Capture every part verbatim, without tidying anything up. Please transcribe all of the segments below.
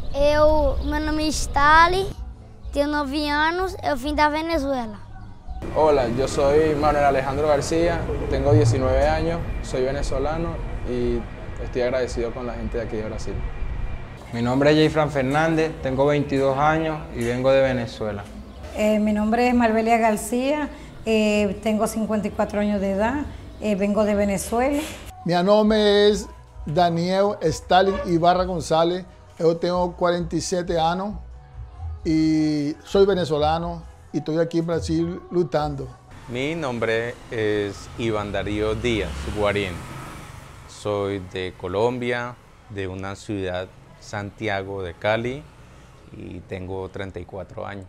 Eu, meu nome é Stali, tenho nove anos, eu vim da Venezuela. Hola, yo soy Manuel Alejandro García, tengo diecinueve años, soy venezolano y estoy agradecido con la gente de aquí de Brasil. Mi nombre es Jayfran Fernández, tengo veintidós años y vengo de Venezuela. Eh, mi nombre es Marbelia García, eh, tengo cincuenta y cuatro años de edad, eh, vengo de Venezuela. Mi nombre es Daniel Stalin Ibarra González, yo tengo cuarenta y siete años y soy venezolano y estoy aquí en Brasil luchando. Mi nombre es Iván Darío Díaz Guarín, soy de Colombia, de una ciudad Santiago de Cali y tengo treinta y cuatro años.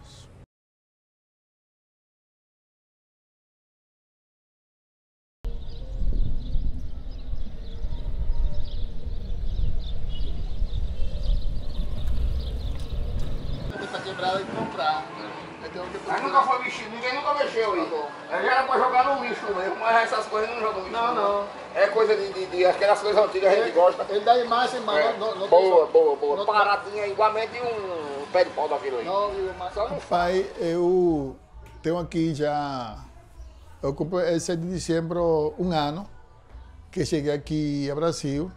Está quebrado y comprar. Mas nunca foi bicho, ninguém nunca mexeu aí. Aí já era pra jogar no lixo mesmo, mas essas coisas não jogam no lixo. Não, não. É coisa de, de, de aquelas coisas antigas que a gente gosta. Ele dá imagem, mas É. não, não Boa, boa, boa. Paradinha, igualmente um pé de pau daquilo aí. Não, Só não pai, eu tenho aqui já, eu cumpro el seis de diciembre um ano que cheguei aqui a Brasil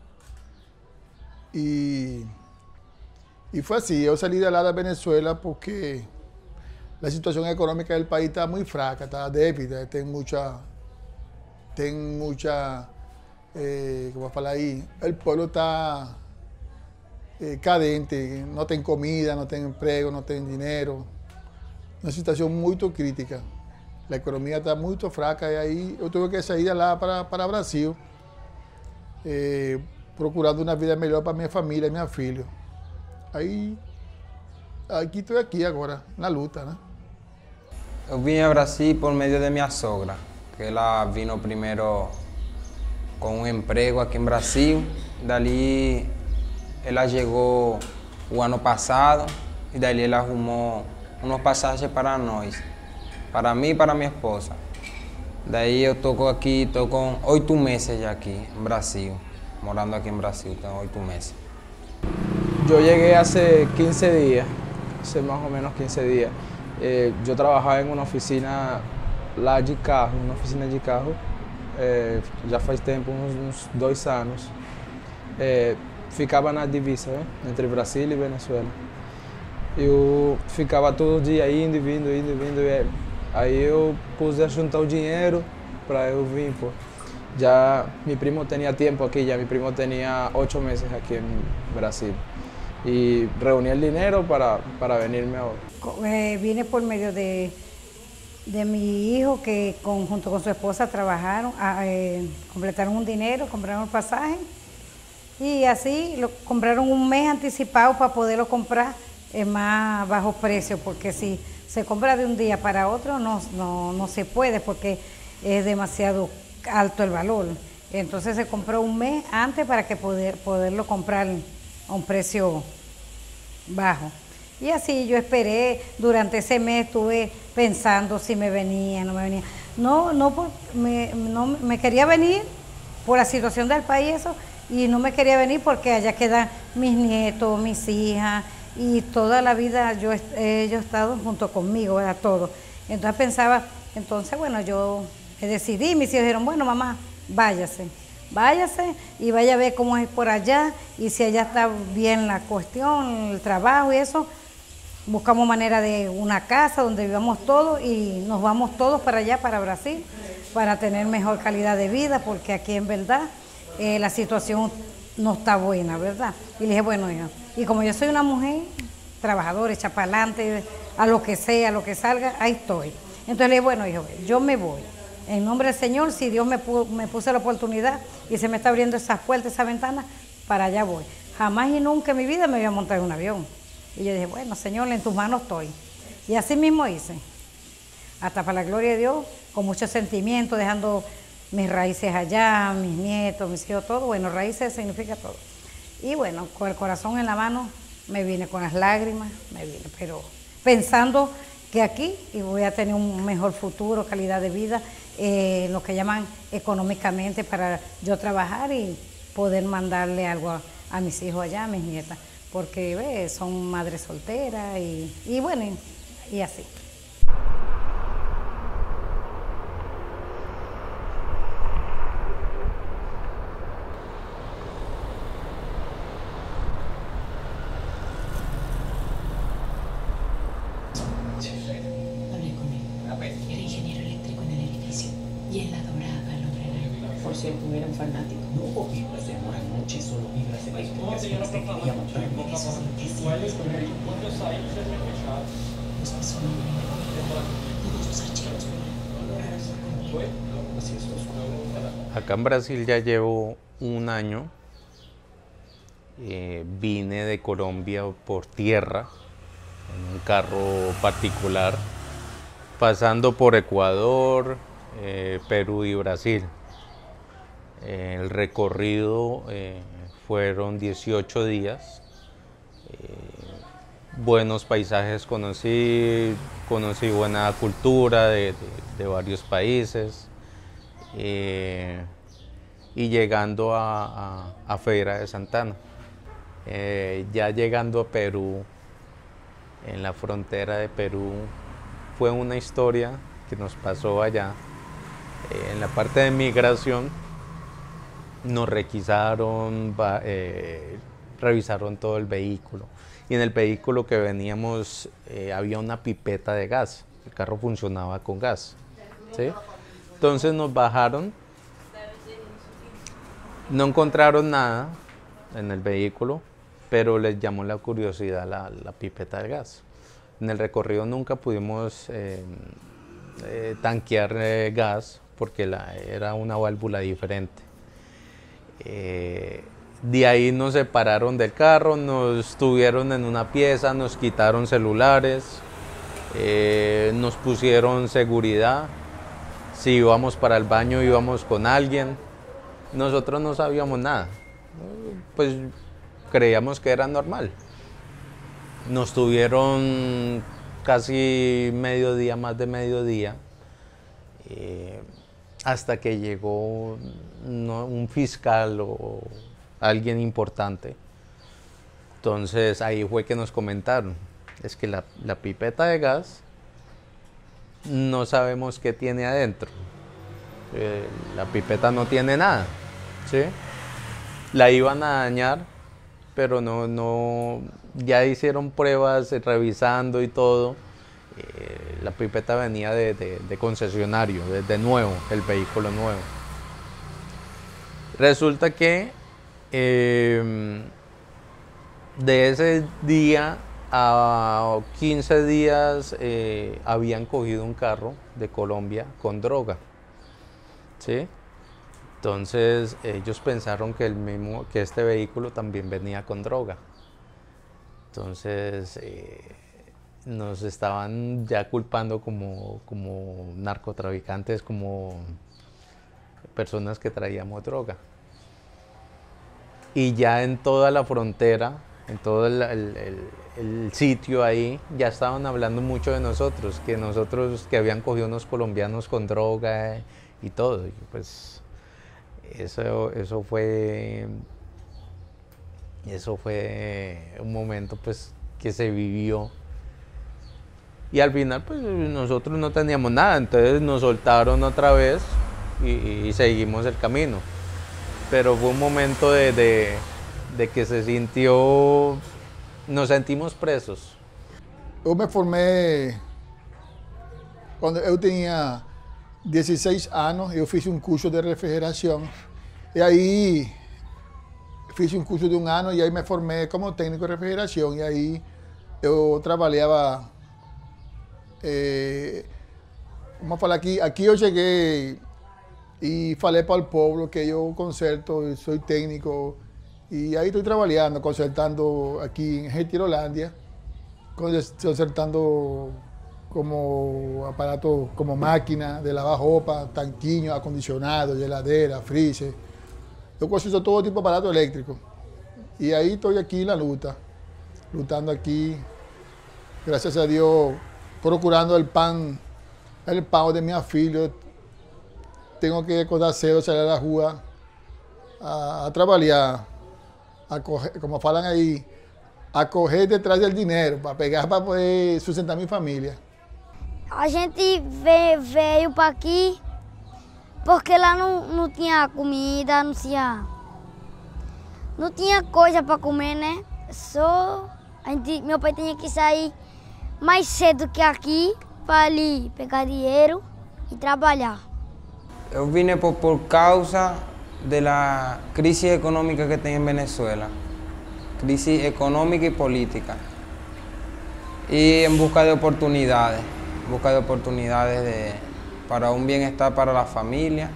e e foi assim, eu saí de lá da Venezuela porque a situação econômica do país está muito fraca, está débil, tem muita, tem muita, eh, como falar aí, o povo está eh, cadente, não tem comida, não tem emprego, não tem dinheiro, uma situação muito crítica. A economia está muito fraca e aí eu tive que sair de lá para para Brasil, eh, procurando uma vida melhor para minha família, minha filha. Aí, aqui estou aqui agora, na luta, né? Eu vim a Brasil por medio de minha sogra, que ela vino primeiro com um emprego aqui em Brasil. Dali ela chegou o ano passado e dali ela arrumou umas passagens para nós, para mim e para minha esposa. Daí eu estou aqui, estou com oito meses já aqui em Brasil, morando aqui em Brasil, tenho oito meses. Yo llegué hace quince días, hace más o menos quince días. Eh, yo trabajaba en una oficina lá de carro, uma oficina de carro, eh, já faz tempo, uns, uns dois anos. Eh, ficava na divisa, né, entre Brasil e Venezuela. Eu ficava todo dia indo e vindo, indo e vindo. E aí eu pus a juntar o dinheiro para eu vir, pô. Já mi primo tenía tiempo aquí, ya mi primo tenía ocho meses aquí en Brasil. Y reuní el dinero para, para venirme ahora. Eh, vine por medio de, de mi hijo que con, junto con su esposa trabajaron, a, eh, completaron un dinero, compraron el pasaje y así lo compraron un mes anticipado para poderlo comprar en más bajo precio, porque si se compra de un día para otro no, no, no se puede porque es demasiado alto el valor. Entonces se compró un mes antes para que poder, poderlo comprar a un precio bajo. Y así yo esperé, durante ese mes estuve pensando si me venía, no me venía. No, no, por, me, no me quería venir por la situación del país eso, y no me quería venir porque allá quedan mis nietos, mis hijas, y toda la vida yo ellos estado junto conmigo, ¿verdad? Todo. Entonces pensaba, entonces bueno, yo me decidí, mis hijos dijeron, bueno mamá, váyase. Váyase y vaya a ver cómo es por allá y si allá está bien la cuestión, el trabajo y eso, buscamos manera de una casa donde vivamos todos y nos vamos todos para allá, para Brasil, para tener mejor calidad de vida, porque aquí en verdad eh, la situación no está buena, ¿verdad? Y le dije, bueno, hija, y como yo soy una mujer trabajadora, echa para adelante, a lo que sea, a lo que salga, ahí estoy. Entonces le dije, bueno, hijo, yo me voy. En nombre del Señor, si Dios me, pu me puso la oportunidad y se me está abriendo esas puertas, esas ventanas, para allá voy. Jamás y nunca en mi vida me voy a montar en un avión. Y yo dije, bueno, Señor, en tus manos estoy. Y así mismo hice. Hasta para la gloria de Dios, con mucho sentimiento, dejando mis raíces allá, mis nietos, mis hijos, todo. Bueno, raíces significa todo. Y bueno, con el corazón en la mano, me vine con las lágrimas, me vine, pero pensando que aquí y voy a tener un mejor futuro, calidad de vida, eh, lo que llaman económicamente para yo trabajar y poder mandarle algo a, a mis hijos allá, a mis nietas. porque ¿ves? Son madres solteras y, y bueno, y, y así. Hablé con él. Era ingeniero eléctrico en el edificio y él adoraba al hombre araña. Por cierto, era un fanático. No hubo vibras de amor anoche, solo vibras de explicaciones que quería mostrarme esos intestinos con el Nos pasó un hombre todos los archivos por Acá en Brasil ya llevo un año. Eh, vine de Colombia por tierra en un carro particular, pasando por Ecuador, eh, Perú y Brasil. Eh, el recorrido eh, fueron dieciocho días. Eh, buenos paisajes conocí, conocí buena cultura de, de, de varios países. Eh, y llegando a, a, a Feira de Santana. Eh, ya llegando a Perú, en la frontera de Perú, fue una historia que nos pasó allá. Eh, en la parte de migración nos requisaron, eh, revisaron todo el vehículo. Y en el vehículo que veníamos eh, había una pipeta de gas. El carro funcionaba con gas, ¿sí? Entonces nos bajaron, no encontraron nada en el vehículo, pero les llamó la curiosidad la, la pipeta de gas. En el recorrido nunca pudimos eh, eh, tanquear eh, gas porque la, era una válvula diferente. Eh, de ahí nos separaron del carro, nos tuvieron en una pieza, nos quitaron celulares, eh, nos pusieron seguridad. Si íbamos para el baño íbamos con alguien. Nosotros no sabíamos nada. Pues creíamos que era normal. Nos tuvieron casi mediodía, más de mediodía, eh, hasta que llegó no, un fiscal o alguien importante. Entonces ahí fue que nos comentaron, es que la, la pipeta de gas no sabemos qué tiene adentro. Eh, la pipeta no tiene nada, ¿sí? La iban a dañar, pero no, no, ya hicieron pruebas revisando y todo. Eh, la pipeta venía de, de, de concesionario, de, de nuevo, el vehículo nuevo. Resulta que eh, de ese día a quince días eh, habían cogido un carro de Colombia con droga, ¿sí? Entonces ellos pensaron que, el mismo, que este vehículo también venía con droga. Entonces eh, nos estaban ya culpando como, como narcotraficantes, como personas que traíamos droga. Y ya en toda la frontera, en todo el, el, el, el sitio ahí, ya estaban hablando mucho de nosotros, que nosotros, que habían cogido unos colombianos con droga y todo. Y pues eso, eso fue, eso fue un momento pues que se vivió. Y al final pues nosotros no teníamos nada, entonces nos soltaron otra vez y, y seguimos el camino. Pero fue un momento de, de, de que se sintió, nos sentimos presos. Yo me formé cuando yo tenía dieciséis años, yo hice un curso de refrigeración. Y ahí hice un curso de un año y ahí me formé como técnico de refrigeración. Y ahí yo trabajaba, eh, vamos a falar aquí, aquí yo llegué y falé para el pueblo que yo concerto, soy técnico. Y ahí estoy trabajando, concertando aquí en Getirolandia, concertando como aparatos, como máquina de lavar ropa, tanquillo, acondicionado, heladera, freezer. Yo concerto todo tipo de aparatos eléctricos. Y ahí estoy aquí en la lucha, lutando aquí, gracias a Dios, procurando el pan, el pan de mis filhos. Tengo que acordar cedo, salir a la rua, a, a trabalhar, a correr, como falam aí, a correr detrás del dinheiro, para pegar para poder sustentar minha família. A gente veio, veio para aqui porque lá não, não tinha comida, não tinha, não tinha coisa para comer, né? Só a gente, meu pai tinha que sair mais cedo que aqui para ali pegar dinheiro e trabalhar. Eu vine por, por causa da crise econômica que tem em Venezuela, crise econômica e política, e em busca de oportunidades, en busca de oportunidades de, para un bienestar para la familia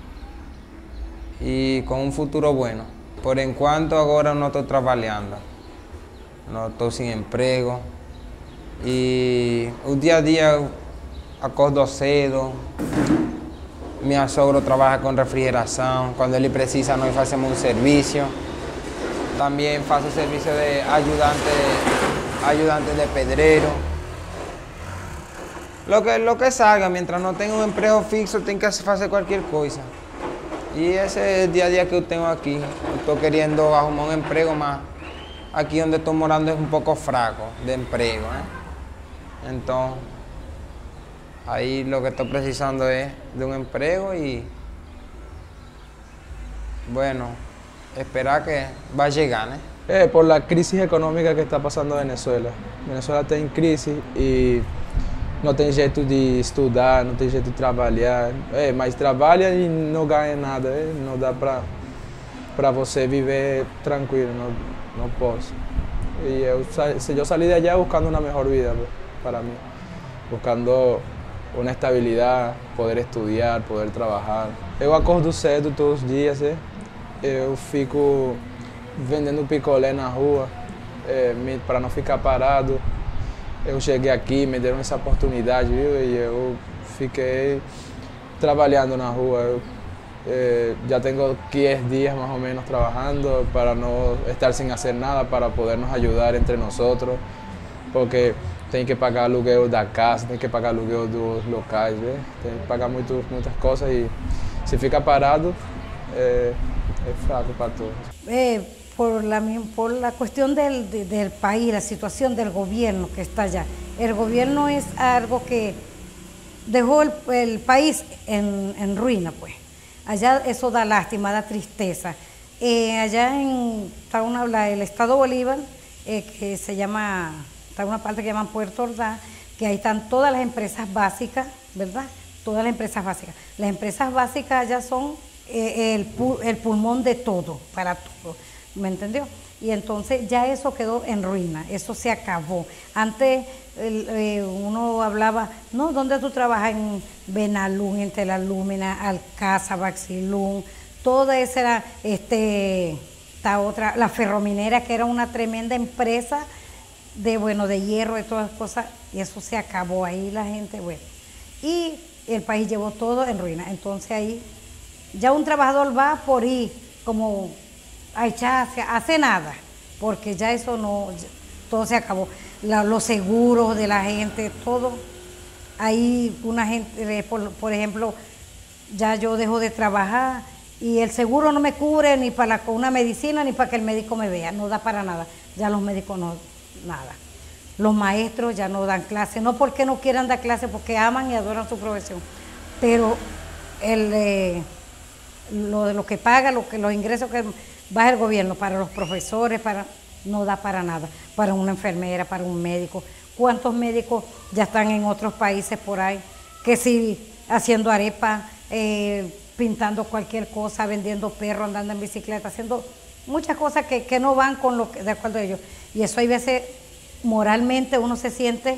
y con un futuro bueno. Por en cuanto ahora no estoy trabajando, no estoy sin empleo y un día a día acordo cedo. Mi sogro trabaja con refrigeración, cuando él precisa nos hacemos un servicio. También hago servicio de ayudante, ayudante de pedrero. Lo que, lo que salga, mientras no tenga un empleo fixo, tengo que hacer cualquier cosa. Y ese es el día a día que yo tengo aquí. Estoy queriendo arrumar un empleo más. Aquí donde estoy morando es un poco fraco de empleo, ¿eh? Entonces, ahí lo que estoy precisando es de un empleo y, bueno, esperar que va a llegar, ¿eh? Eh, por la crisis económica que está pasando Venezuela. Venezuela está en crisis y não tem jeito de estudar, não tem jeito de trabalhar, é, mas trabalha e não ganha nada, é, não dá para para você viver tranquilo, não, não posso. E eu, eu saí de allá buscando uma melhor vida para mim, buscando uma estabilidade, poder estudar, poder trabalhar. Eu acordo cedo todos os dias, é, eu fico vendendo picolé na rua, é, para não ficar parado. Eu cheguei aqui, me deram essa oportunidade, viu? E eu fiquei trabalhando na rua. Eu, eh, já tenho quinze dias mais ou menos trabalhando para não estar sem fazer nada, para poder nos ajudar entre nós, porque tem que pagar aluguel da casa, tem que pagar aluguel dos locais, viu? Tem que pagar muito, muitas coisas e se fica parado é, é fraco para todos. É. Por la, por la cuestión del, de, del país, la situación del gobierno que está allá. El gobierno es algo que dejó el, el país en, en ruina, pues. Allá eso da lástima, da tristeza. Eh, allá en está una, la, el estado Bolívar, eh, que se llama, está una parte que llaman Puerto Ordaz, que ahí están todas las empresas básicas, ¿verdad? Todas las empresas básicas. Las empresas básicas allá son eh, el, el pulmón de todo, para todo. ¿Me entendió? Y entonces ya eso quedó en ruina, eso se acabó. Antes el, eh, uno hablaba, no, ¿dónde tú trabajas? En Benalún, en Telalúmina, Alcázar, Baxilún, toda esa era, este, esta otra, la ferrominera, que era una tremenda empresa de, bueno, de hierro y todas las cosas, y eso se acabó ahí la gente, bueno. Y el país llevó todo en ruina, entonces ahí ya un trabajador va por ir como a echarse, hace nada, porque ya eso no, ya, todo se acabó. La, los seguros de la gente, todo. Ahí una gente, por, por ejemplo, ya yo dejo de trabajar y el seguro no me cubre ni para la, una medicina ni para que el médico me vea, no da para nada. Ya los médicos no, nada. Los maestros ya no dan clases, no porque no quieran dar clases, porque aman y adoran su profesión, pero el, eh, lo de lo que paga, lo que, los ingresos que baja el gobierno para los profesores, para, no da para nada, para una enfermera, para un médico. ¿Cuántos médicos ya están en otros países por ahí? Que sí, haciendo arepas, eh, pintando cualquier cosa, vendiendo perros, andando en bicicleta, haciendo muchas cosas que, que no van con lo que, de acuerdo a ellos. Y eso hay veces, moralmente uno se siente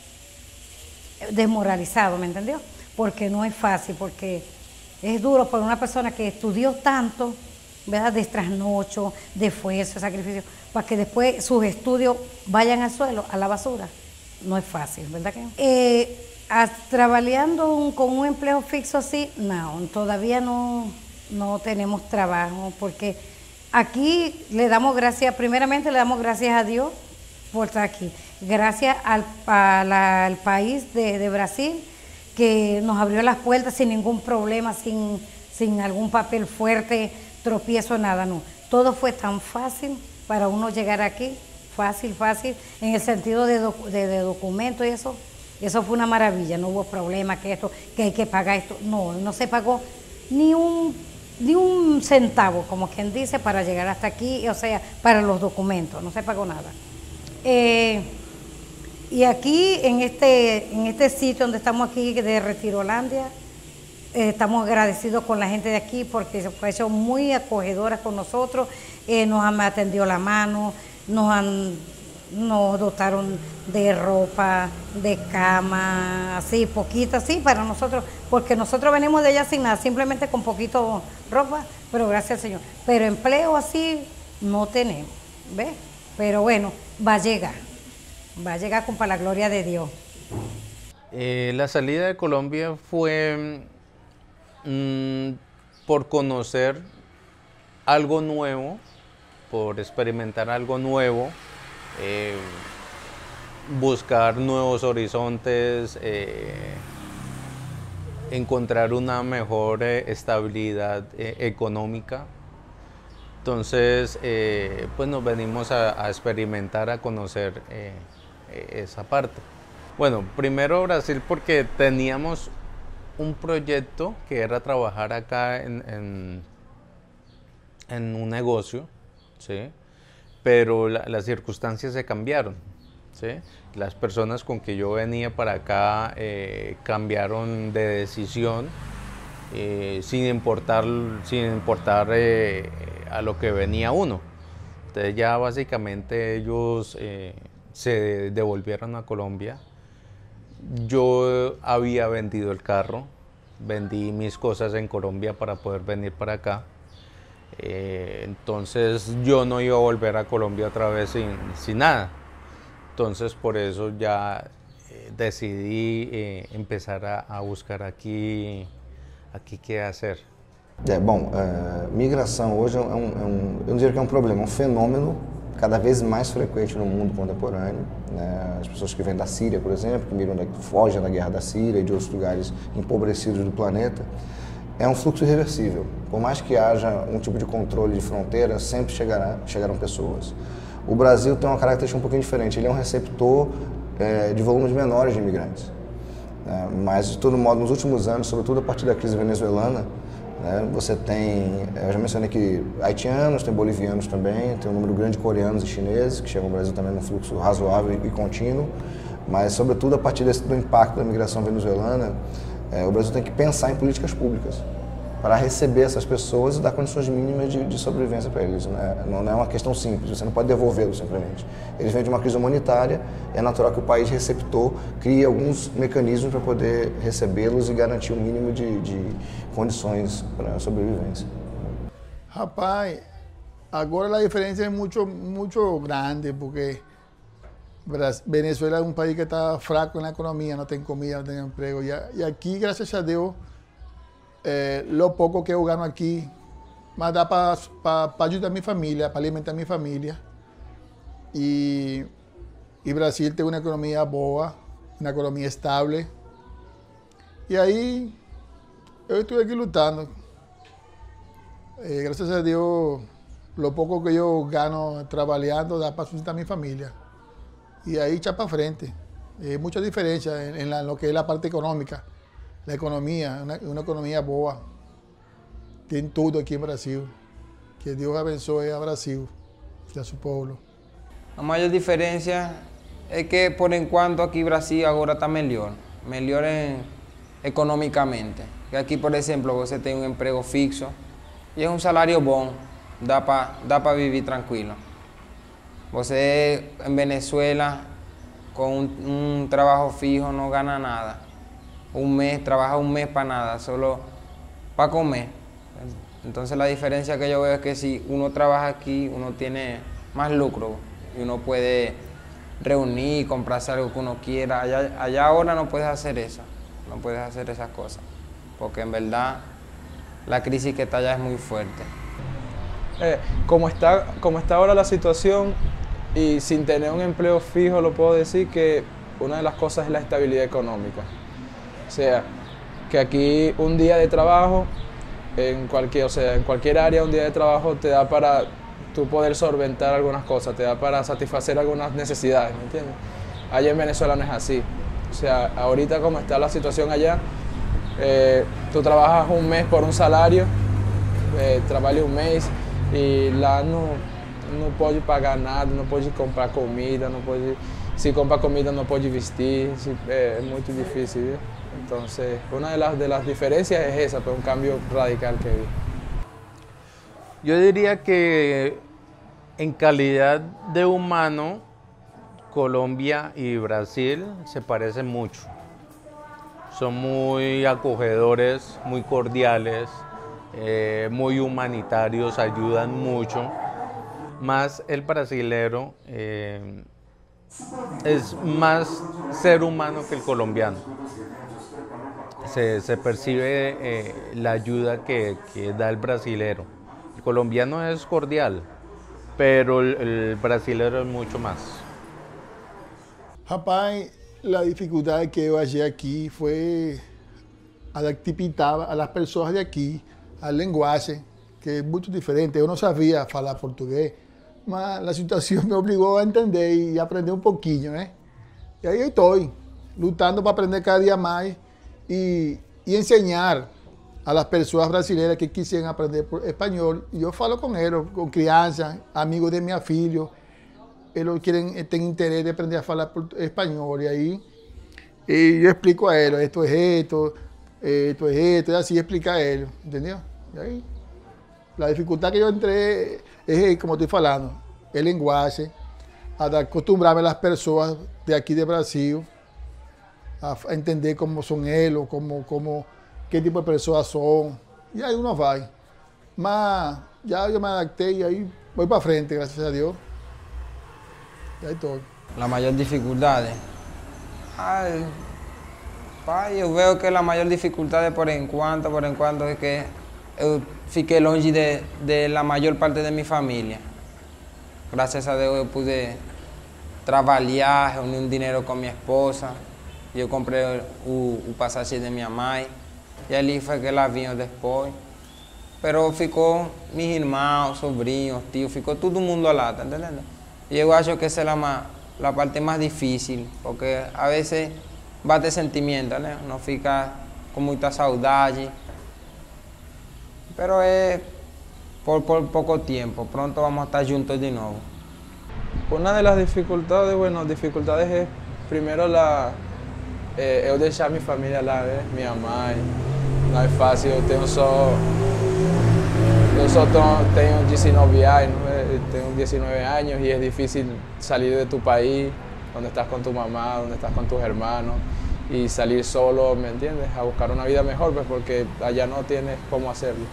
desmoralizado, ¿me entendió? Porque no es fácil, porque es duro para una persona que estudió tanto, ¿verdad? De trasnocho, de esfuerzo, de sacrificio, para que después sus estudios vayan al suelo, a la basura. No es fácil, ¿verdad que no? Eh, a, trabajando un, con un empleo fixo así, no, todavía no, no tenemos trabajo, porque aquí le damos gracias, primeramente le damos gracias a Dios por estar aquí, gracias al, a la, al país de, de Brasil, que nos abrió las puertas sin ningún problema, sin, sin algún papel fuerte, tropiezo, nada, no. Todo fue tan fácil para uno llegar aquí, fácil, fácil, en el sentido de, doc de, de documentos y eso. Eso fue una maravilla, no hubo problema que esto, que hay que pagar esto. No, no se pagó ni un, ni un centavo, como quien dice, para llegar hasta aquí, o sea, para los documentos, no se pagó nada. Eh, y aquí, en este, en este sitio donde estamos aquí, de Retirolandia, eh, estamos agradecidos con la gente de aquí porque fue hecho muy acogedoras con nosotros, eh, nos han atendido la mano, nos han... nos dotaron de ropa, de cama, así, poquito, así, para nosotros, porque nosotros venimos de allá sin nada, simplemente con poquito ropa, pero gracias al Señor. Pero empleo así no tenemos, ¿ves? Pero bueno, va a llegar, va a llegar con para la gloria de Dios. Eh, la salida de Colombia fue mmm, por conocer algo nuevo, por experimentar algo nuevo, Eh, buscar nuevos horizontes, eh, encontrar una mejor eh, estabilidad eh, económica. Entonces, eh, pues nos venimos a, a experimentar, a conocer eh, esa parte. Bueno, primero Brasil porque teníamos un proyecto que era trabajar acá en, en, en un negocio, ¿sí? Pero la, las circunstancias se cambiaron, ¿sí? Las personas con que yo venía para acá eh, cambiaron de decisión eh, sin importar, sin importar eh, a lo que venía uno. Entonces ya básicamente ellos eh, se devolvieron a Colombia. Yo había vendido el carro, vendí mis cosas en Colombia para poder venir para acá. Eh, entonces yo no iba a volver a Colombia otra vez sin, sin nada. Entonces por eso ya eh, decidí eh, empezar a, a buscar aqui, aqui qué hacer. É, bom, a migração hoje é um, é um, eu não diria que é um problema, é um fenômeno cada vez mais frequente no mundo contemporâneo. Né? As pessoas que vêm da Síria, por exemplo, que migram da, fogem da guerra da Síria e de outros lugares empobrecidos do planeta, é um fluxo irreversível. Por mais que haja um tipo de controle de fronteira, sempre chegará, chegarão pessoas. O Brasil tem uma característica um pouquinho diferente, ele é um receptor é, de volumes menores de imigrantes. É, mas, de todo modo, nos últimos anos, sobretudo a partir da crise venezuelana, né, você tem, eu já mencionei que haitianos, tem bolivianos também, tem um número grande de coreanos e chineses que chegam ao Brasil também num fluxo razoável e contínuo, mas, sobretudo, a partir desse, do impacto da migração venezuelana, É, o Brasil tem que pensar em políticas públicas para receber essas pessoas e dar condições mínimas de, de sobrevivência para eles. Né? Não, não é uma questão simples, você não pode devolvê-los simplesmente. Eles vêm de uma crise humanitária, é natural que o país receptor crie alguns mecanismos para poder recebê-los e garantir o mínimo de, de condições para a sobrevivência. Rapaz, agora a diferença é muito, muito grande, porque Venezuela es un país que está fraco en la economía, no tiene comida, no tiene empleo. Y, y aquí, gracias a Dios, eh, lo poco que yo gano aquí me da para pa, pa ayudar a mi familia, para alimentar a mi familia. Y, y Brasil tiene una economía boa, una economía estable. Y ahí yo estoy aquí luchando. Eh, gracias a Dios, lo poco que yo gano trabajando da para sustentar a mi familia. Y ahí echa para frente. Hay mucha diferencia en, en, la, en lo que es la parte económica. La economía, una, una economía boa. Tiene todo aquí en Brasil. Que Dios abençoe a Brasil y a su pueblo. A maior diferença é que, por enquanto, aqui no Brasil agora está melhor. Melhor em, economicamente. Que aqui, por exemplo, você tem um emprego fixo e é um salário bom. Dá para dá para viver tranquilo. Você em Venezuela, com um, um trabalho fijo, não gana nada. Um mês, trabalha um mês para nada, só para comer. Então, a diferença que eu vejo é que se uno trabalha aqui, uno tem mais lucro e uno pode reunir, comprarse algo que uno quiera. Allá, allá ahora no puedes hacer eso, no puedes hacer esas cosas, porque en verdad la crisis que está allá es muy fuerte. Eh, como está, como está ahora la situación, y sin tener un empleo fijo, lo puedo decir que una de las cosas es la estabilidad económica. O sea, que aquí un día de trabajo, en cualquier, o sea, en cualquier área un día de trabajo te da para tú poder solventar algunas cosas, te da para satisfacer algunas necesidades, ¿me entiendes? Allá en Venezuela no es así. O sea, ahorita como está la situación allá, eh, tú trabajas un mes por un salario, eh, trabalha um mês e lá não, não pode pagar nada, não pode comprar comida, não pode, se comprar comida não pode vestir, se, é, é muito difícil, viu? Então, uma de las, de las diferencias es esa, pues un cambio radical que vi. Yo diría que en calidad de humano, Colombia y Brasil se parecen mucho. Son muy acogedores, muy cordiales, eh, muy humanitarios, ayudan mucho. Más el brasilero eh, es más ser humano que el colombiano. Se, se percibe eh, la ayuda que, que da el brasilero. El colombiano es cordial, pero el, el brasilero es mucho más. Rapaz, la dificultad que yo hallé aquí fue adaptar a las personas de aquí al lenguaje, que es muy diferente. Yo no sabía hablar portugués, pero la situación me obligó a entender y aprender un poquillo, ¿eh? Y ahí estoy, lutando para aprender cada día más y, y enseñar a las personas brasileñas que quisieran aprender español. Y yo falo con ellos, con crianças, amigos de mi filho. Ellos quieren, tienen interés de aprender a hablar español y ahí y yo explico a ellos, esto es esto, esto es esto, y así explica a ellos, ¿entendió? Y ahí, la dificultad que yo entré es, como estoy hablando, el lenguaje, a acostumbrarme a las personas de aquí de Brasil, a, a entender cómo son ellos, cómo, cómo, qué tipo de personas son, y ahí uno va. Mas ya yo me adapté y ahí voy para frente, gracias a Dios. Y ahí estoy. La mayor dificultad, ay, pai, eu veo que la mayor dificultad por enquanto, por enquanto es que eu fiquei longe de, de la mayor parte de mi familia. Gracias a Dios eu pude trabalhar, reunir um dinheiro com minha esposa. Eu comprei o, o passagem de minha mãe e ali foi que ela vinha depois. Pero ficou meus irmãos, sobrinhos, tios, ficou todo mundo lá, tá entendendo? Y yo acho que esa es la, más, la parte más difícil, porque a veces bate sentimiento, ¿no? Uno fica con mucha saudade, pero es por, por poco tiempo, pronto vamos a estar juntos de nuevo. Una de las dificultades, bueno, dificultades es primero la, eh, eu deixar mi familia lá, ¿ves? Mi mamá, no es fácil, yo tengo só, yo só tengo diecinueve años, tengo diecinueve años y es difícil salir de tu país, donde estás con tu mamá, donde estás con tus hermanos y salir solo, ¿me entiendes? A buscar una vida mejor, pues porque allá no tienes cómo hacerlo.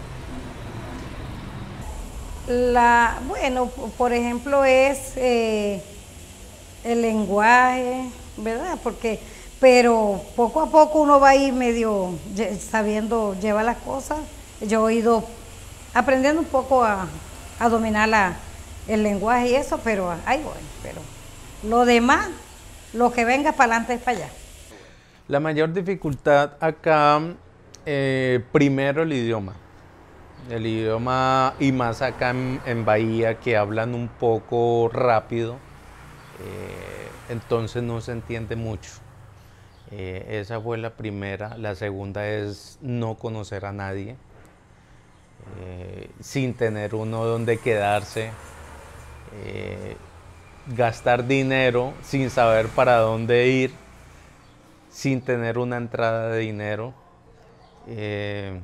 La, bueno, por ejemplo, es eh, el lenguaje, ¿verdad? Porque, pero poco a poco uno va a ir medio sabiendo llevar las cosas. Yo he ido aprendiendo un poco a, a dominar la, el lenguaje y eso, pero ahí voy. Pero lo demás, lo que venga para adelante es para allá. La mayor dificultad acá, eh, primero el idioma. El idioma, y más acá en, en Bahía, que hablan un poco rápido, eh, entonces no se entiende mucho. Eh, esa fue la primera. La segunda es no conocer a nadie, eh, sin tener uno donde quedarse, eh, gastar dinero sin saber para dónde ir, sin tener una entrada de dinero. Eh,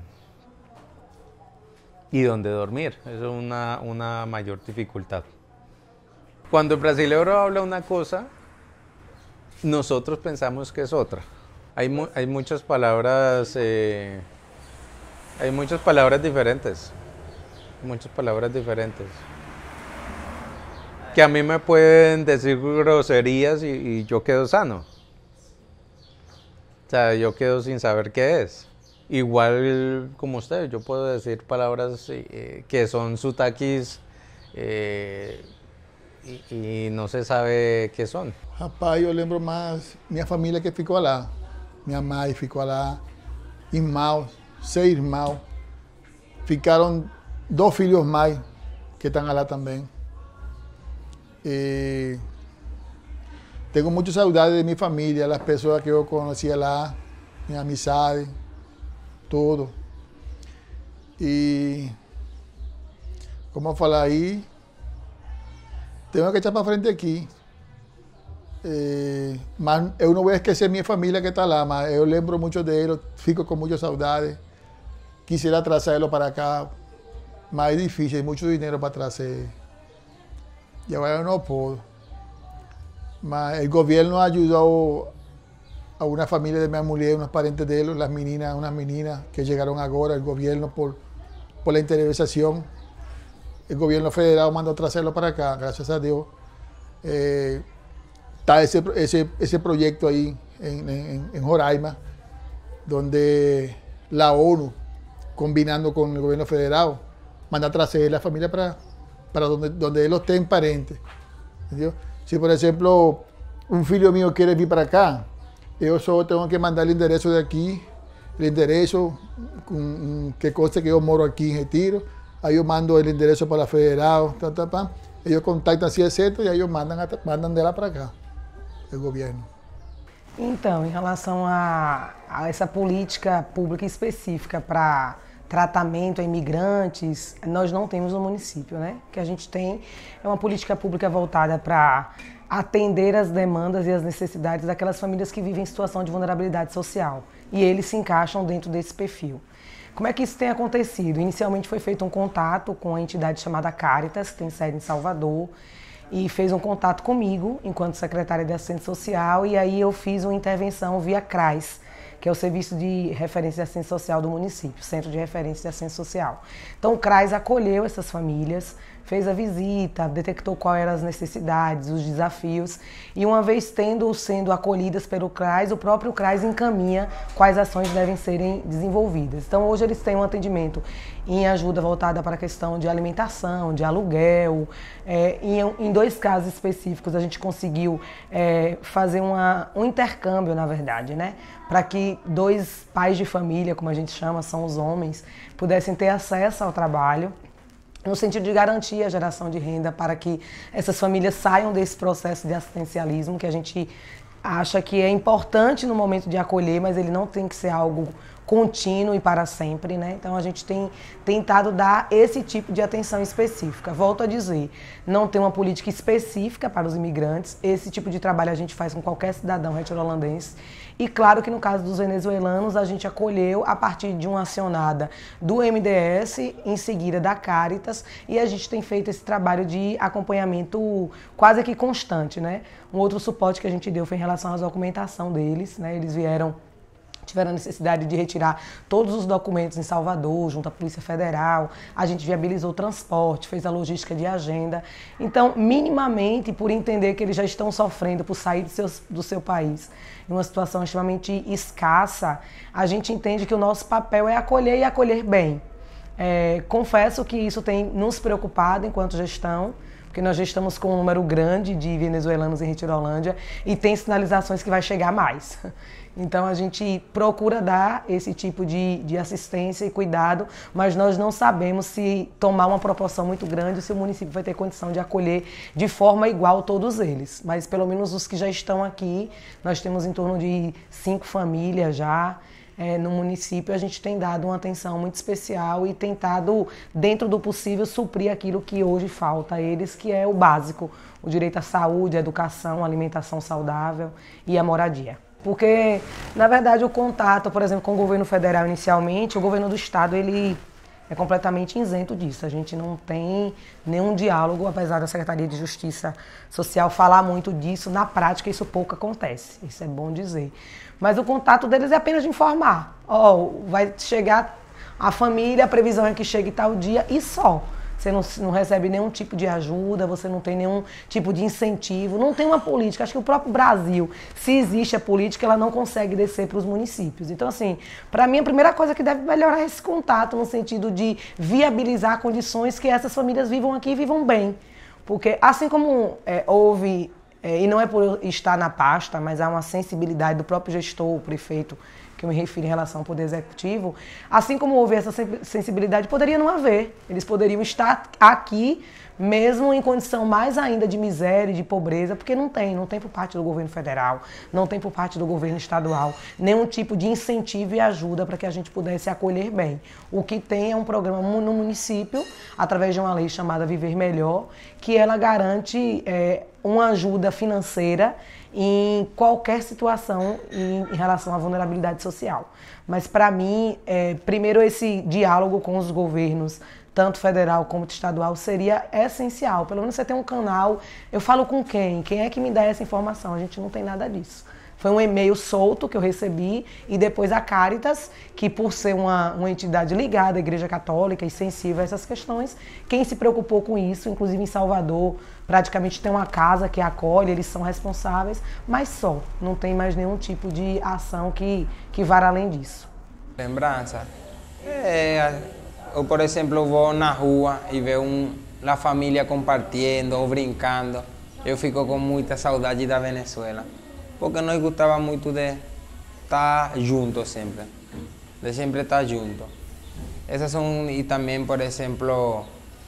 y dónde dormir, eso es una, una mayor dificultad. Cuando el brasileño habla una cosa, nosotros pensamos que es otra. Hay, mu hay muchas palabras, eh, hay muchas palabras diferentes, muchas palabras diferentes. Que a mí me pueden decir groserías y, y yo quedo sano. O sea, yo quedo sin saber qué es. Igual como usted, yo puedo decir palabras eh, que son sotaques eh, y, y no se sabe qué son. Rapaz, eu lembro mais minha família que ficou lá. Minha mãe ficou lá, irmãos, seis irmãos. Ficaram dois filhos mais que están allá también. Eh, tengo muchas saudades de mi familia, las personas que yo conocí allá, mis amistades, todo. Y, como falar aí, tenho que echar para frente aqui. É, mas eu não vou esquecer minha família que está lá, mas eu lembro muito deles, fico com muita saudade. Quisiera trazê-los para cá, mas é difícil, é muito dinheiro para trazer. E agora eu não posso. Mas o governo ajudou a uma família de minha mulher, unos parentes deles, as meninas, umas meninas que chegaram agora, o governo por, por la interiorización. El gobierno federal mandó traerlo para acá, gracias a Dios. Eh, está ese, ese, ese proyecto ahí en, en, en Roraima, donde la ONU, combinando con el gobierno federal, manda a traer la familia para, para donde, donde ellos estén parentes. ¿Entendió? Si, por ejemplo, un filho mío quiere vir para acá, yo solo tengo que mandar el enderezo de aquí, el enderezo que conste que yo moro aquí en Retiro. Aí eu mando o endereço para a federal, tá, tá, tá. Eles contactam assim, etcétera. E aí eu mandam, mandam dela para cá, o governo. Então, em relação a, a essa política pública específica para tratamento a imigrantes, nós não temos no município, né? O que a gente tem é uma política pública voltada para atender as demandas e as necessidades daquelas famílias que vivem em situação de vulnerabilidade social. E eles se encaixam dentro desse perfil. Como é que isso tem acontecido? Inicialmente foi feito um contato com a entidade chamada Caritas, que tem sede em Salvador, e fez um contato comigo, enquanto secretária de Assistência Social, e aí eu fiz uma intervenção via CRAS, que é o Serviço de Referência de Assistência Social do município, Centro de Referência de Assistência Social. Então o CRAS acolheu essas famílias, fez a visita, detectou quais eram as necessidades, os desafios, e uma vez tendo sendo acolhidas pelo CRAS, o próprio CRAS encaminha quais ações devem serem desenvolvidas. Então hoje eles têm um atendimento em ajuda voltada para a questão de alimentação, de aluguel. É, em, em dois casos específicos a gente conseguiu é, fazer uma, um intercâmbio, na verdade, né? Para que dois pais de família, como a gente chama, são os homens, pudessem ter acesso ao trabalho, no sentido de garantir a geração de renda para que essas famílias saiam desse processo de assistencialismo que a gente acha que é importante no momento de acolher, mas ele não tem que ser algo contínuo e para sempre, né? Então a gente tem tentado dar esse tipo de atenção específica. Volto a dizer, não tem uma política específica para os imigrantes, esse tipo de trabalho a gente faz com qualquer cidadão retiro-holandês. E claro que no caso dos venezuelanos a gente acolheu a partir de uma acionada do M D S, em seguida da Caritas, e a gente tem feito esse trabalho de acompanhamento quase que constante, né? Um outro suporte que a gente deu foi em relação à documentação deles, né? Eles vieram tiveram a necessidade de retirar todos os documentos em Salvador, junto à Polícia Federal. A gente viabilizou o transporte, fez a logística de agenda. Então, minimamente, por entender que eles já estão sofrendo por sair do seu, do seu país em uma situação extremamente escassa, a gente entende que o nosso papel é acolher e acolher bem. É, confesso que isso tem nos preocupado enquanto gestão, porque nós já estamos com um número grande de venezuelanos em Retiro-Holândia e tem sinalizações que vai chegar mais. Então a gente procura dar esse tipo de, de assistência e cuidado, mas nós não sabemos se tomar uma proporção muito grande, se o município vai ter condição de acolher de forma igual todos eles. Mas pelo menos os que já estão aqui, nós temos em torno de cinco famílias já. É, no município a gente tem dado uma atenção muito especial e tentado, dentro do possível, suprir aquilo que hoje falta a eles, que é o básico, o direito à saúde, à educação, à alimentação saudável e à moradia. Porque, na verdade, o contato, por exemplo, com o governo federal inicialmente, o governo do estado, ele é completamente isento disso. A gente não tem nenhum diálogo, apesar da Secretaria de Justiça Social falar muito disso, na prática isso pouco acontece, isso é bom dizer. Mas o contato deles é apenas de informar. Ó, oh, vai chegar a família, a previsão é que chegue tal dia e só. Você não, não recebe nenhum tipo de ajuda, você não tem nenhum tipo de incentivo, não tem uma política. Acho que o próprio Brasil, se existe a política, ela não consegue descer para os municípios. Então, assim, para mim, a primeira coisa que deve melhorar é esse contato, no sentido de viabilizar condições que essas famílias vivam aqui e vivam bem. Porque, assim como é, houve, é, e não é por estar na pasta, mas há uma sensibilidade do próprio gestor, o prefeito, que eu me refiro em relação ao Poder Executivo, assim como houve essa sensibilidade, poderia não haver. Eles poderiam estar aqui, mesmo em condição mais ainda de miséria e de pobreza, porque não tem, não tem por parte do governo federal, não tem por parte do governo estadual, nenhum tipo de incentivo e ajuda para que a gente pudesse acolher bem. O que tem é um programa no município, através de uma lei chamada Viver Melhor, que ela garante é, uma ajuda financeira em qualquer situação em, em relação à vulnerabilidade social. Mas, para mim, é, primeiro esse diálogo com os governos, tanto federal como estadual, seria essencial. Pelo menos você tem um canal, eu falo com quem? Quem é que me dá essa informação? A gente não tem nada disso. Foi um e-mail solto que eu recebi e depois a Caritas, que por ser uma, uma entidade ligada à Igreja Católica e sensível a essas questões, quem se preocupou com isso, inclusive em Salvador, praticamente tem uma casa que acolhe, eles são responsáveis, mas só, não tem mais nenhum tipo de ação que, que vá além disso. Lembrança? É, eu, por exemplo, vou na rua e vejo um, a família compartilhando ou brincando, eu fico com muita saudade da Venezuela. Porque nos gustaba mucho de estar juntos siempre, de siempre estar juntos. Esas son, y también, por ejemplo,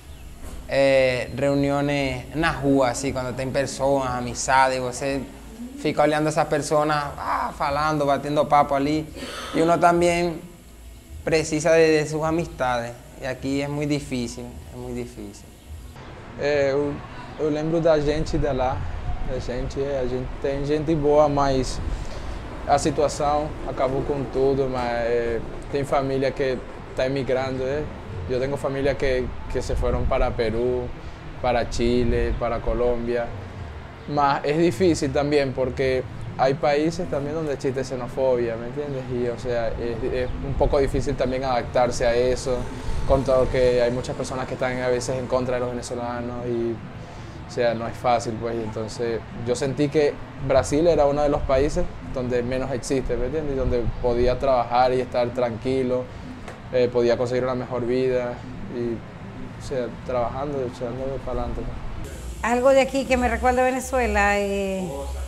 eh, reuniones en la rua, así, cuando tem personas, amizades, você fica olhando a esas personas, ah, falando, batiendo papo ali, y uno también precisa de, de sus amistades, y aquí es muy difícil, es muy difícil. É, eu, eu lembro da gente de lá. A gente, a gente tem gente boa, mas a situação acabou com tudo, mas é, tem família que está emigrando. É. Eu tenho família que, que se foram para Peru, para Chile, para Colômbia, mas é difícil também porque há países também onde existe xenofobia, ¿me entiendes? Y o sea, es, es un poco difícil también adaptarse a eso, con todo que hay muchas personas que están a veces en contra de los venezolanos y o sea, no es fácil, pues, entonces yo sentí que Brasil era uno de los países donde menos existe, ¿me entiendes? Donde podía trabajar y estar tranquilo, eh, podía conseguir una mejor vida y, o sea, trabajando, echando para adelante. Algo de aquí que me recuerda a Venezuela, eh,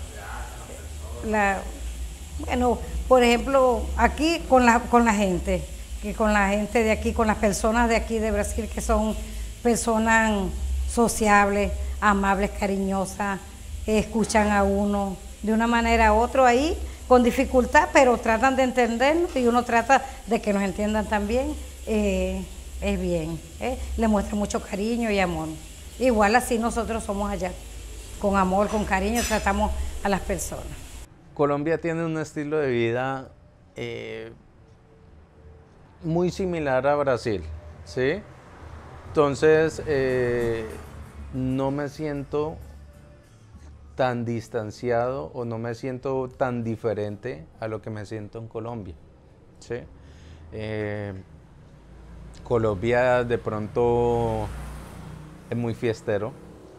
la, bueno, por ejemplo, aquí con la, con la gente, que con la gente de aquí, con las personas de aquí de Brasil, que son personas sociables, amables, cariñosas, eh, escuchan a uno de una manera u otra ahí, con dificultad, pero tratan de entendernos y uno trata de que nos entiendan también, eh, es bien, eh, le muestra mucho cariño y amor. Igual así nosotros somos allá, con amor, con cariño, tratamos a las personas. Colombia tiene un estilo de vida eh, muy similar a Brasil, ¿sí? Entonces, eh, no me siento tan distanciado o no me siento tan diferente a lo que me siento en Colombia, ¿sí? Eh, Colombia de pronto es muy fiestero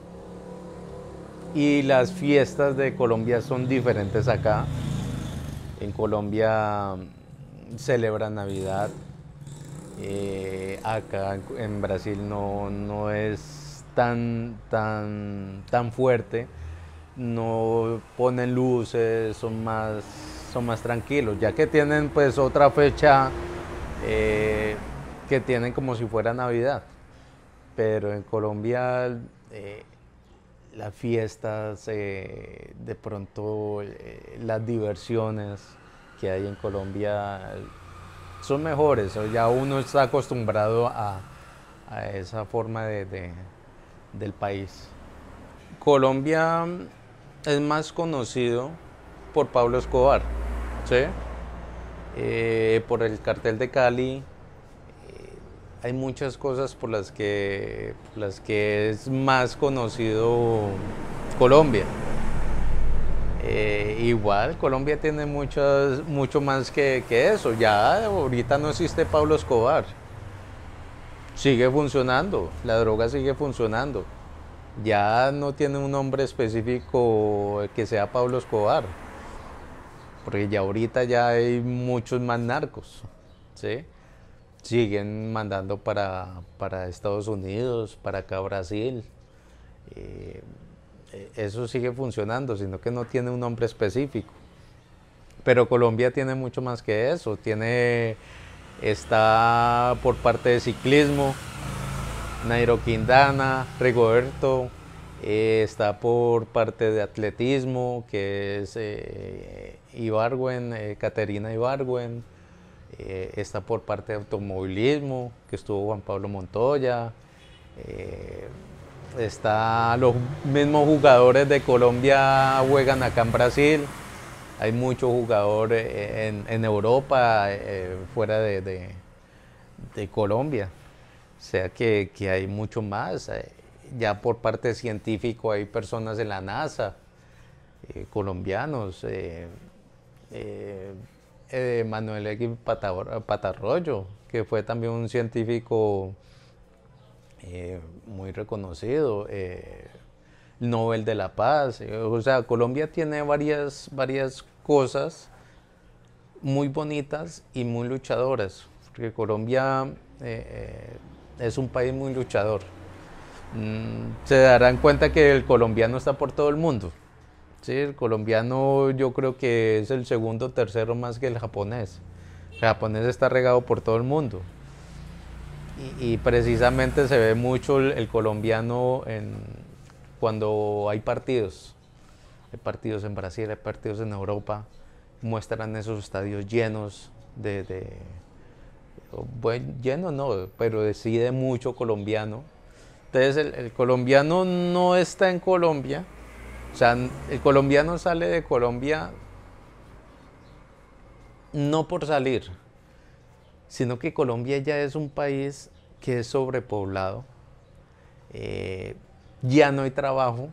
y las fiestas de Colombia son diferentes acá. En Colombia celebran Navidad, eh, acá en Brasil no, no es tan, tan, tan fuerte, no ponen luces, son más, son más tranquilos, ya que tienen pues otra fecha eh, que tienen como si fuera Navidad. Pero en Colombia eh, las fiestas, eh, de pronto eh, las diversiones que hay en Colombia son mejores, ya uno está acostumbrado a, a esa forma de, de, del país. Colombia es más conocido por Pablo Escobar, ¿sí? Eh, por el cartel de Cali. Hay muchas cosas por las que, las que es más conocido Colombia. Eh, igual, Colombia tiene muchas, mucho más que, que eso. Ya ahorita no existe Pablo Escobar. Sigue funcionando, la droga sigue funcionando. Ya no tiene un nombre específico que sea Pablo Escobar. Porque ya ahorita ya hay muchos más narcos, ¿sí? Siguen mandando para, para Estados Unidos, para acá Brasil. Eh, eso sigue funcionando, sino que no tiene un nombre específico. pero Colombia tiene mucho más que eso. Tiene, está por parte de ciclismo, Nairo Quintana, Rigoberto, eh, está por parte de atletismo, que es eh, Ibargüen, eh, Caterina Ibargüen, eh, está por parte de automovilismo, que estuvo Juan Pablo Montoya, eh, está los mismos jugadores de Colombia juegan acá en Brasil, hay muchos jugadores en, en Europa, eh, fuera de, de, de Colombia. O sea que, que hay mucho más. Ya por parte científico hay personas en la NASA, eh, colombianos, eh, eh, eh, Manuel X. Patarroyo, que fue también un científico eh, muy reconocido, eh, Nobel de la Paz. Eh, o sea, Colombia tiene varias, varias cosas muy bonitas y muy luchadoras, porque Colombia eh, es un país muy luchador. Mm, se darán cuenta que el colombiano está por todo el mundo. ¿Sí? El colombiano yo creo que es el segundo o tercero más que el japonés. El japonés está regado por todo el mundo. Y, y precisamente se ve mucho el, el colombiano en, cuando hay partidos. Hay partidos en Brasil, hay partidos en Europa. Muestran esos estadios llenos de... de bueno, lleno no, pero decide mucho colombiano. Entonces el, el colombiano no está en Colombia, o sea, el colombiano sale de Colombia no por salir, sino que Colombia ya es un país que es sobrepoblado, eh, ya no hay trabajo,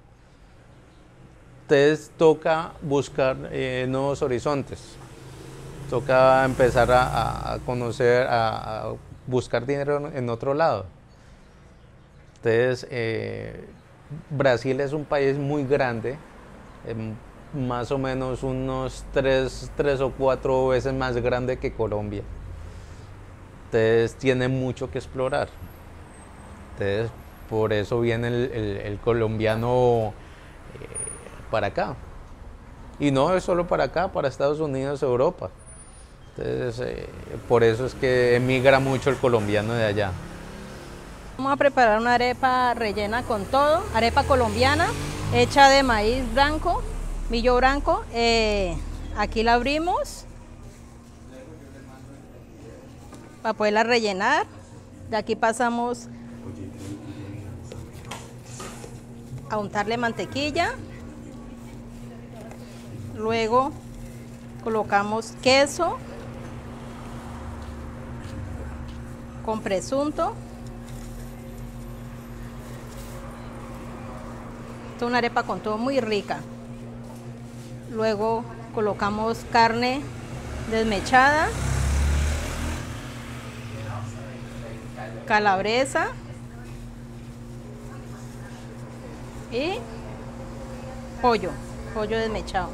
entonces toca buscar eh, nuevos horizontes. Toca empezar a, a conocer, a, a buscar dinero en otro lado. Entonces, eh, Brasil es un país muy grande, eh, más o menos unos tres, tres o cuatro veces más grande que Colombia. Entonces, tiene mucho que explorar. Entonces, por eso viene el, el, el colombiano eh, para acá. Y no es solo para acá, para Estados Unidos, Europa. Entonces, eh, por eso es que emigra mucho el colombiano de allá. Vamos a preparar una arepa rellena con todo, arepa colombiana, hecha de maíz blanco, millo blanco. Eh, aquí la abrimos para poderla rellenar. De aquí pasamos a untarle mantequilla. Luego colocamos queso con presunto. Esta es una arepa con todo muy rica. Luego colocamos carne desmechada, calabresa y pollo, pollo desmechado.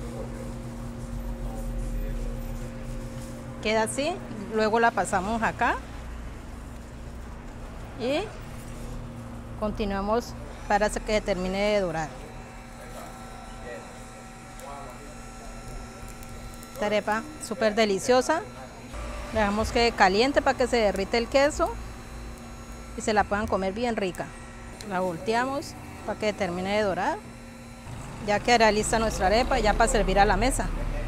Queda así, luego la pasamos acá y continuamos para que se termine de dorar. Esta arepa súper deliciosa. Dejamos que caliente para que se derrite el queso y se la puedan comer bien rica. La volteamos para que termine de dorar. Ya quedará lista nuestra arepa ya para servir a la mesa.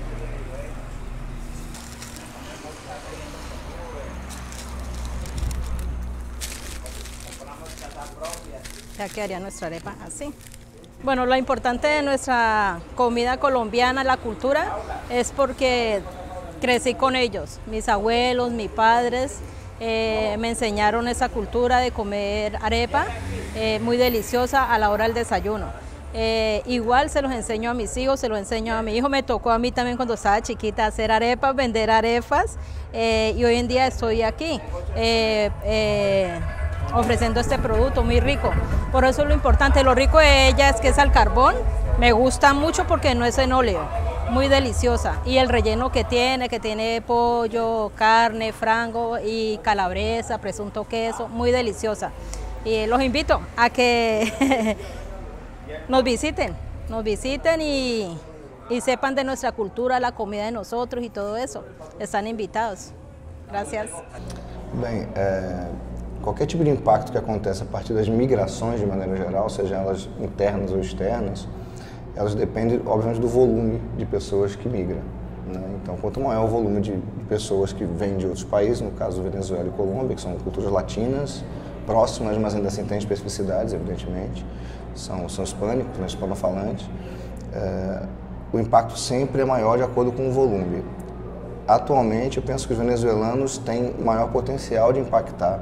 Ya quedaría nuestra arepa así. Bueno, lo importante de nuestra comida colombiana, la cultura, es porque crecí con ellos. Mis abuelos, mis padres eh, me enseñaron esa cultura de comer arepa, eh, muy deliciosa a la hora del desayuno. Eh, igual se los enseño a mis hijos, se los enseño a mi hijo. Me tocó a mí también cuando estaba chiquita hacer arepas, vender arepas, eh, y hoy en día estoy aquí. Eh, eh, ofreciendo este producto muy rico. Por eso es lo importante, lo rico de ella es que es al carbón, me gusta mucho porque no es en óleo, muy deliciosa. Y el relleno que tiene, que tiene pollo, carne, frango y calabresa, presunto queso, muy deliciosa. Y los invito a que nos visiten, nos visiten y, y sepan de nuestra cultura, la comida de nosotros y todo eso. Están invitados. Gracias. Bem, é, qualquer tipo de impacto que acontece a partir das migrações de maneira geral, sejam elas internas ou externas, elas dependem, obviamente, do volume de pessoas que migram, né? Então, quanto maior o volume de, de pessoas que vêm de outros países, no caso Venezuela e Colômbia, que são culturas latinas, próximas, mas ainda assim têm especificidades, evidentemente, são, são hispânicos, né, hispanofalantes, é, o impacto sempre é maior de acordo com o volume. Atualmente, eu penso que os venezuelanos têm maior potencial de impactar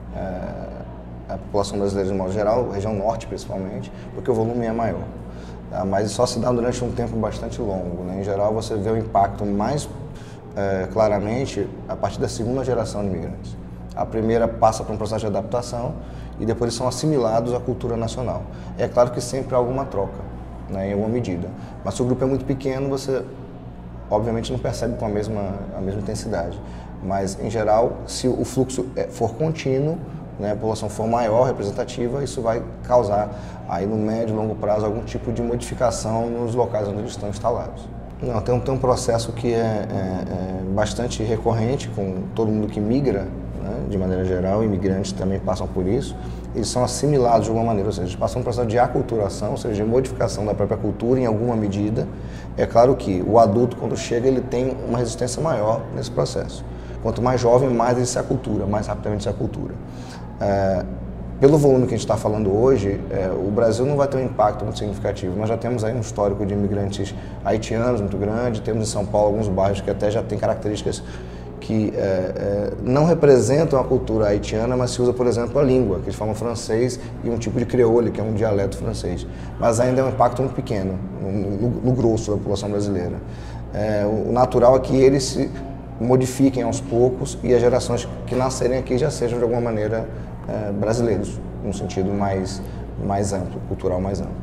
é, a população brasileira de modo geral, região norte principalmente, porque o volume é maior. Tá? Mas só se dá durante um tempo bastante longo, né? Em geral, você vê o impacto mais é, claramente a partir da segunda geração de imigrantes. A primeira passa por um processo de adaptação e depois eles são assimilados à cultura nacional. É claro que sempre há alguma troca, né, em alguma medida. Mas se o grupo é muito pequeno, você obviamente não percebe com a mesma, a mesma intensidade. Mas, em geral, se o fluxo for contínuo, né, a população for maior, representativa, isso vai causar, aí no médio e longo prazo, algum tipo de modificação nos locais onde eles estão instalados. Não, tem um, tem um processo que é, é, é bastante recorrente com todo mundo que migra, né, de maneira geral, imigrantes também passam por isso, eles são assimilados de alguma maneira, ou seja, eles passam um processo de aculturação, ou seja, de modificação da própria cultura em alguma medida. É claro que o adulto, quando chega, ele tem uma resistência maior nesse processo. Quanto mais jovem, mais ele se acultura, mais rapidamente se acultura. É, pelo volume que a gente está falando hoje, é, o Brasil não vai ter um impacto muito significativo. Nós já temos aí um histórico de imigrantes haitianos muito grande, temos em São Paulo alguns bairros que até já têm características que é, é, não representam a cultura haitiana, mas se usa, por exemplo, a língua, que eles falam francês e um tipo de crioulo, que é um dialeto francês. Mas ainda é um impacto muito pequeno, no, no, no grosso da população brasileira. É, o natural é que eles se modifiquem aos poucos e as gerações que nascerem aqui já sejam, de alguma maneira, é, brasileiros, num sentido mais, mais amplo, cultural mais amplo.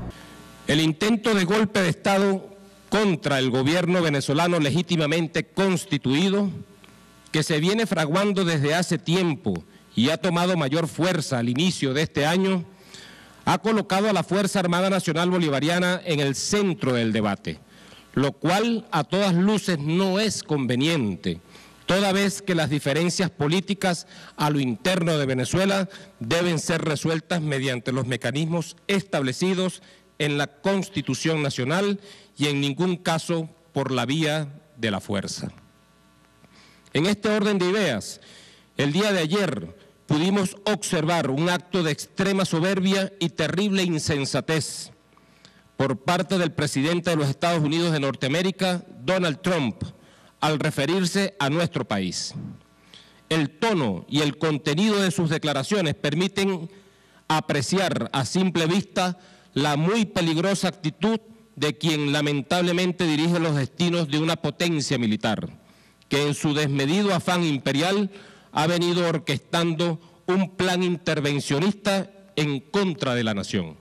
El intento de golpe de Estado contra el gobierno venezolano legítimamente constituido, que se viene fraguando desde hace tiempo y ha tomado mayor fuerza al inicio de este año, ha colocado a la Fuerza Armada Nacional Bolivariana en el centro del debate, lo cual a todas luces no es conveniente, toda vez que las diferencias políticas a lo interno de Venezuela deben ser resueltas mediante los mecanismos establecidos en la Constitución Nacional y en ningún caso por la vía de la fuerza. En este orden de ideas, el día de ayer pudimos observar un acto de extrema soberbia y terrible insensatez por parte del presidente de los Estados Unidos de Norteamérica, Donald Trump, al referirse a nuestro país. El tono y el contenido de sus declaraciones permiten apreciar a simple vista la muy peligrosa actitud de quien lamentablemente dirige los destinos de una potencia militar, que en su desmedido afán imperial ha venido orquestando un plan intervencionista en contra de la nación.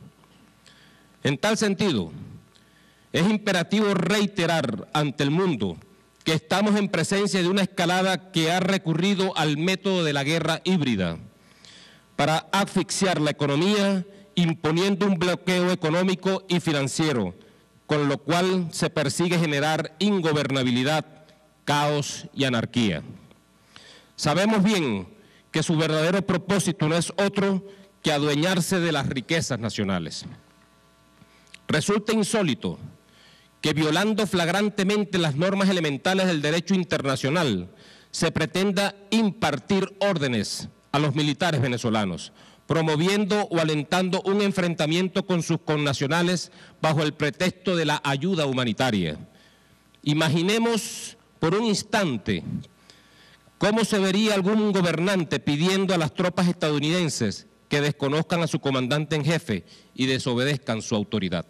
En tal sentido, es imperativo reiterar ante el mundo que estamos en presencia de una escalada que ha recurrido al método de la guerra híbrida para asfixiar la economía, imponiendo un bloqueo económico y financiero, con lo cual se persigue generar ingobernabilidad, caos y anarquía. Sabemos bien que su verdadero propósito no es otro que adueñarse de las riquezas nacionales. Resulta insólito que, violando flagrantemente las normas elementales del derecho internacional, se pretenda impartir órdenes a los militares venezolanos, promoviendo o alentando un enfrentamiento con sus connacionales bajo el pretexto de la ayuda humanitaria. Imaginemos por un instante cómo se vería algún gobernante pidiendo a las tropas estadounidenses que desconozcan a su comandante en jefe y desobedezcan su autoridad.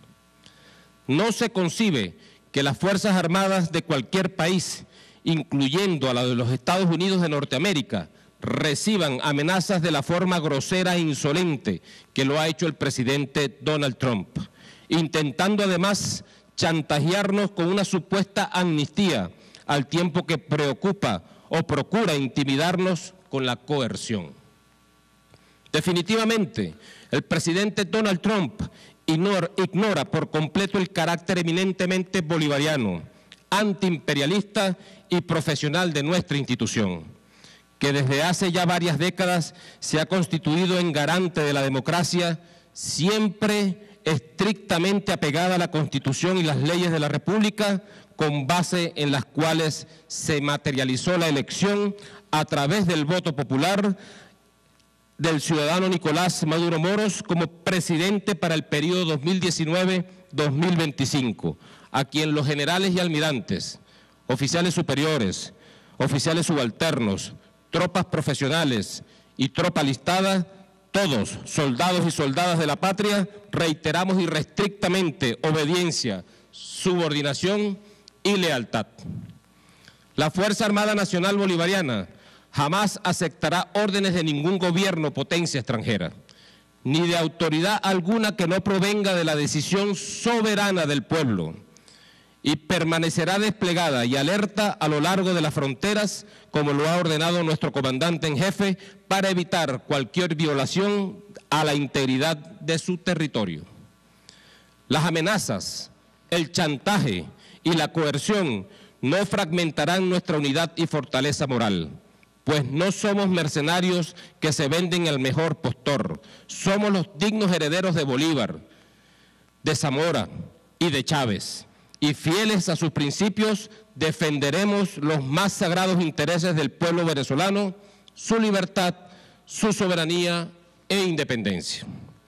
No se concibe que las Fuerzas Armadas de cualquier país, incluyendo a la de los Estados Unidos de Norteamérica, reciban amenazas de la forma grosera e insolente que lo ha hecho el presidente Donald Trump, intentando además chantajearnos con una supuesta amnistía, al tiempo que preocupa o procura intimidarnos con la coerción. Definitivamente, el presidente Donald Trump ignora, ignora por completo el carácter eminentemente bolivariano, antiimperialista y profesional de nuestra institución, que desde hace ya varias décadas se ha constituido en garante de la democracia, siempre estrictamente apegada a la Constitución y las leyes de la República, con base en las cuales se materializó la elección a través del voto popular del ciudadano Nicolás Maduro Moros como presidente para el periodo dos mil diecinueve a dos mil veinticinco, a quien los generales y almirantes, oficiales superiores, oficiales subalternos, tropas profesionales y tropa listada, todos, soldados y soldadas de la patria, reiteramos irrestrictamente obediencia, subordinación y lealtad. La Fuerza Armada Nacional Bolivariana jamás aceptará órdenes de ningún gobierno o potencia extranjera, ni de autoridad alguna que no provenga de la decisión soberana del pueblo, y permanecerá desplegada y alerta a lo largo de las fronteras, como lo ha ordenado nuestro comandante en jefe, para evitar cualquier violación a la integridad de su territorio. Las amenazas, el chantaje y la coerción no fragmentarán nuestra unidad y fortaleza moral, pues no somos mercenarios que se venden al mejor postor, somos los dignos herederos de Bolívar, de Zamora y de Chávez, y fieles a sus principios defenderemos los más sagrados intereses del pueblo venezolano, su libertad, su soberanía e independencia.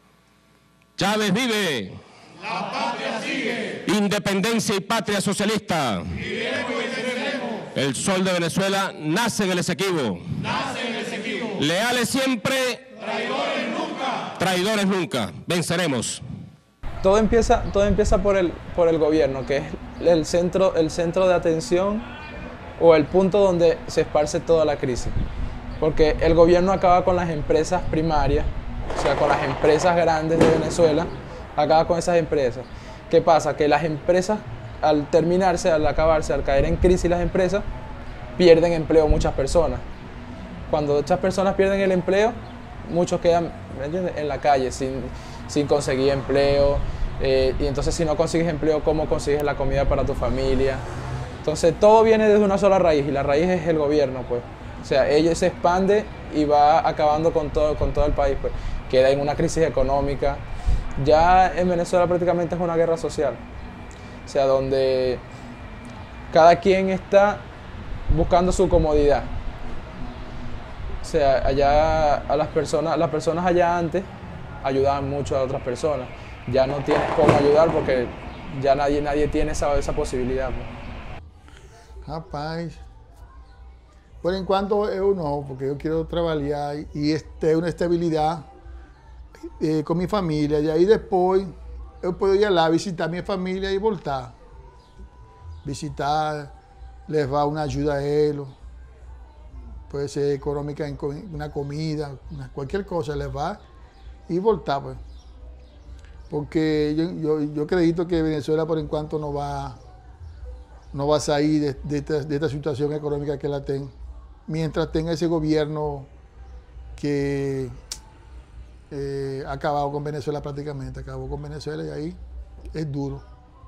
Chávez vive. La patria sigue. Independencia y patria socialista. Viviremos y venceremos. El sol de Venezuela nace en el Esequibo. Nace en el Esequibo. Leales siempre. Traidores nunca. Traidores nunca. Venceremos. Todo empieza, todo empieza por el, por el gobierno, que es el centro, el centro de atención o el punto donde se esparce toda la crisis. Porque el gobierno acaba con las empresas primarias, o sea, con las empresas grandes de Venezuela, acaba con esas empresas. ¿Qué pasa? Que las empresas, al terminarse, al acabarse, al caer en crisis las empresas, pierden empleo muchas personas. Cuando muchas personas pierden el empleo, muchos quedan, ¿me entiendes?, en la calle sin, sin conseguir empleo. Eh, y entonces si no consigues empleo, ¿cómo consigues la comida para tu familia? Entonces todo viene desde una sola raíz y la raíz es el gobierno, pues. O sea, ella se expande y va acabando con todo, con todo el país, pues. Queda en una crisis económica. Ya en Venezuela prácticamente es una guerra social. O sea, donde cada quien está buscando su comodidad. O sea, allá a las personas, las personas allá antes ayudaban mucho a otras personas. Ya no tienes cómo ayudar porque ya nadie, nadie tiene esa, esa posibilidad. Pues. Rapaz, por en cuanto eu não, porque eu quero trabalhar e ter uma estabilidade eh, com minha família. E aí depois eu posso ir lá visitar minha família e voltar. Visitar, levar uma ajuda a eles. Pode ser econômica, uma comida, uma, qualquer coisa, levar e voltar. Pues. Porque yo, yo, yo acredito que Venezuela por enquanto no va, no va a salir de, de, esta, de esta situación económica que la tiene, mientras tenga ese gobierno que eh, ha acabado con Venezuela prácticamente, acabó con Venezuela y ahí es duro.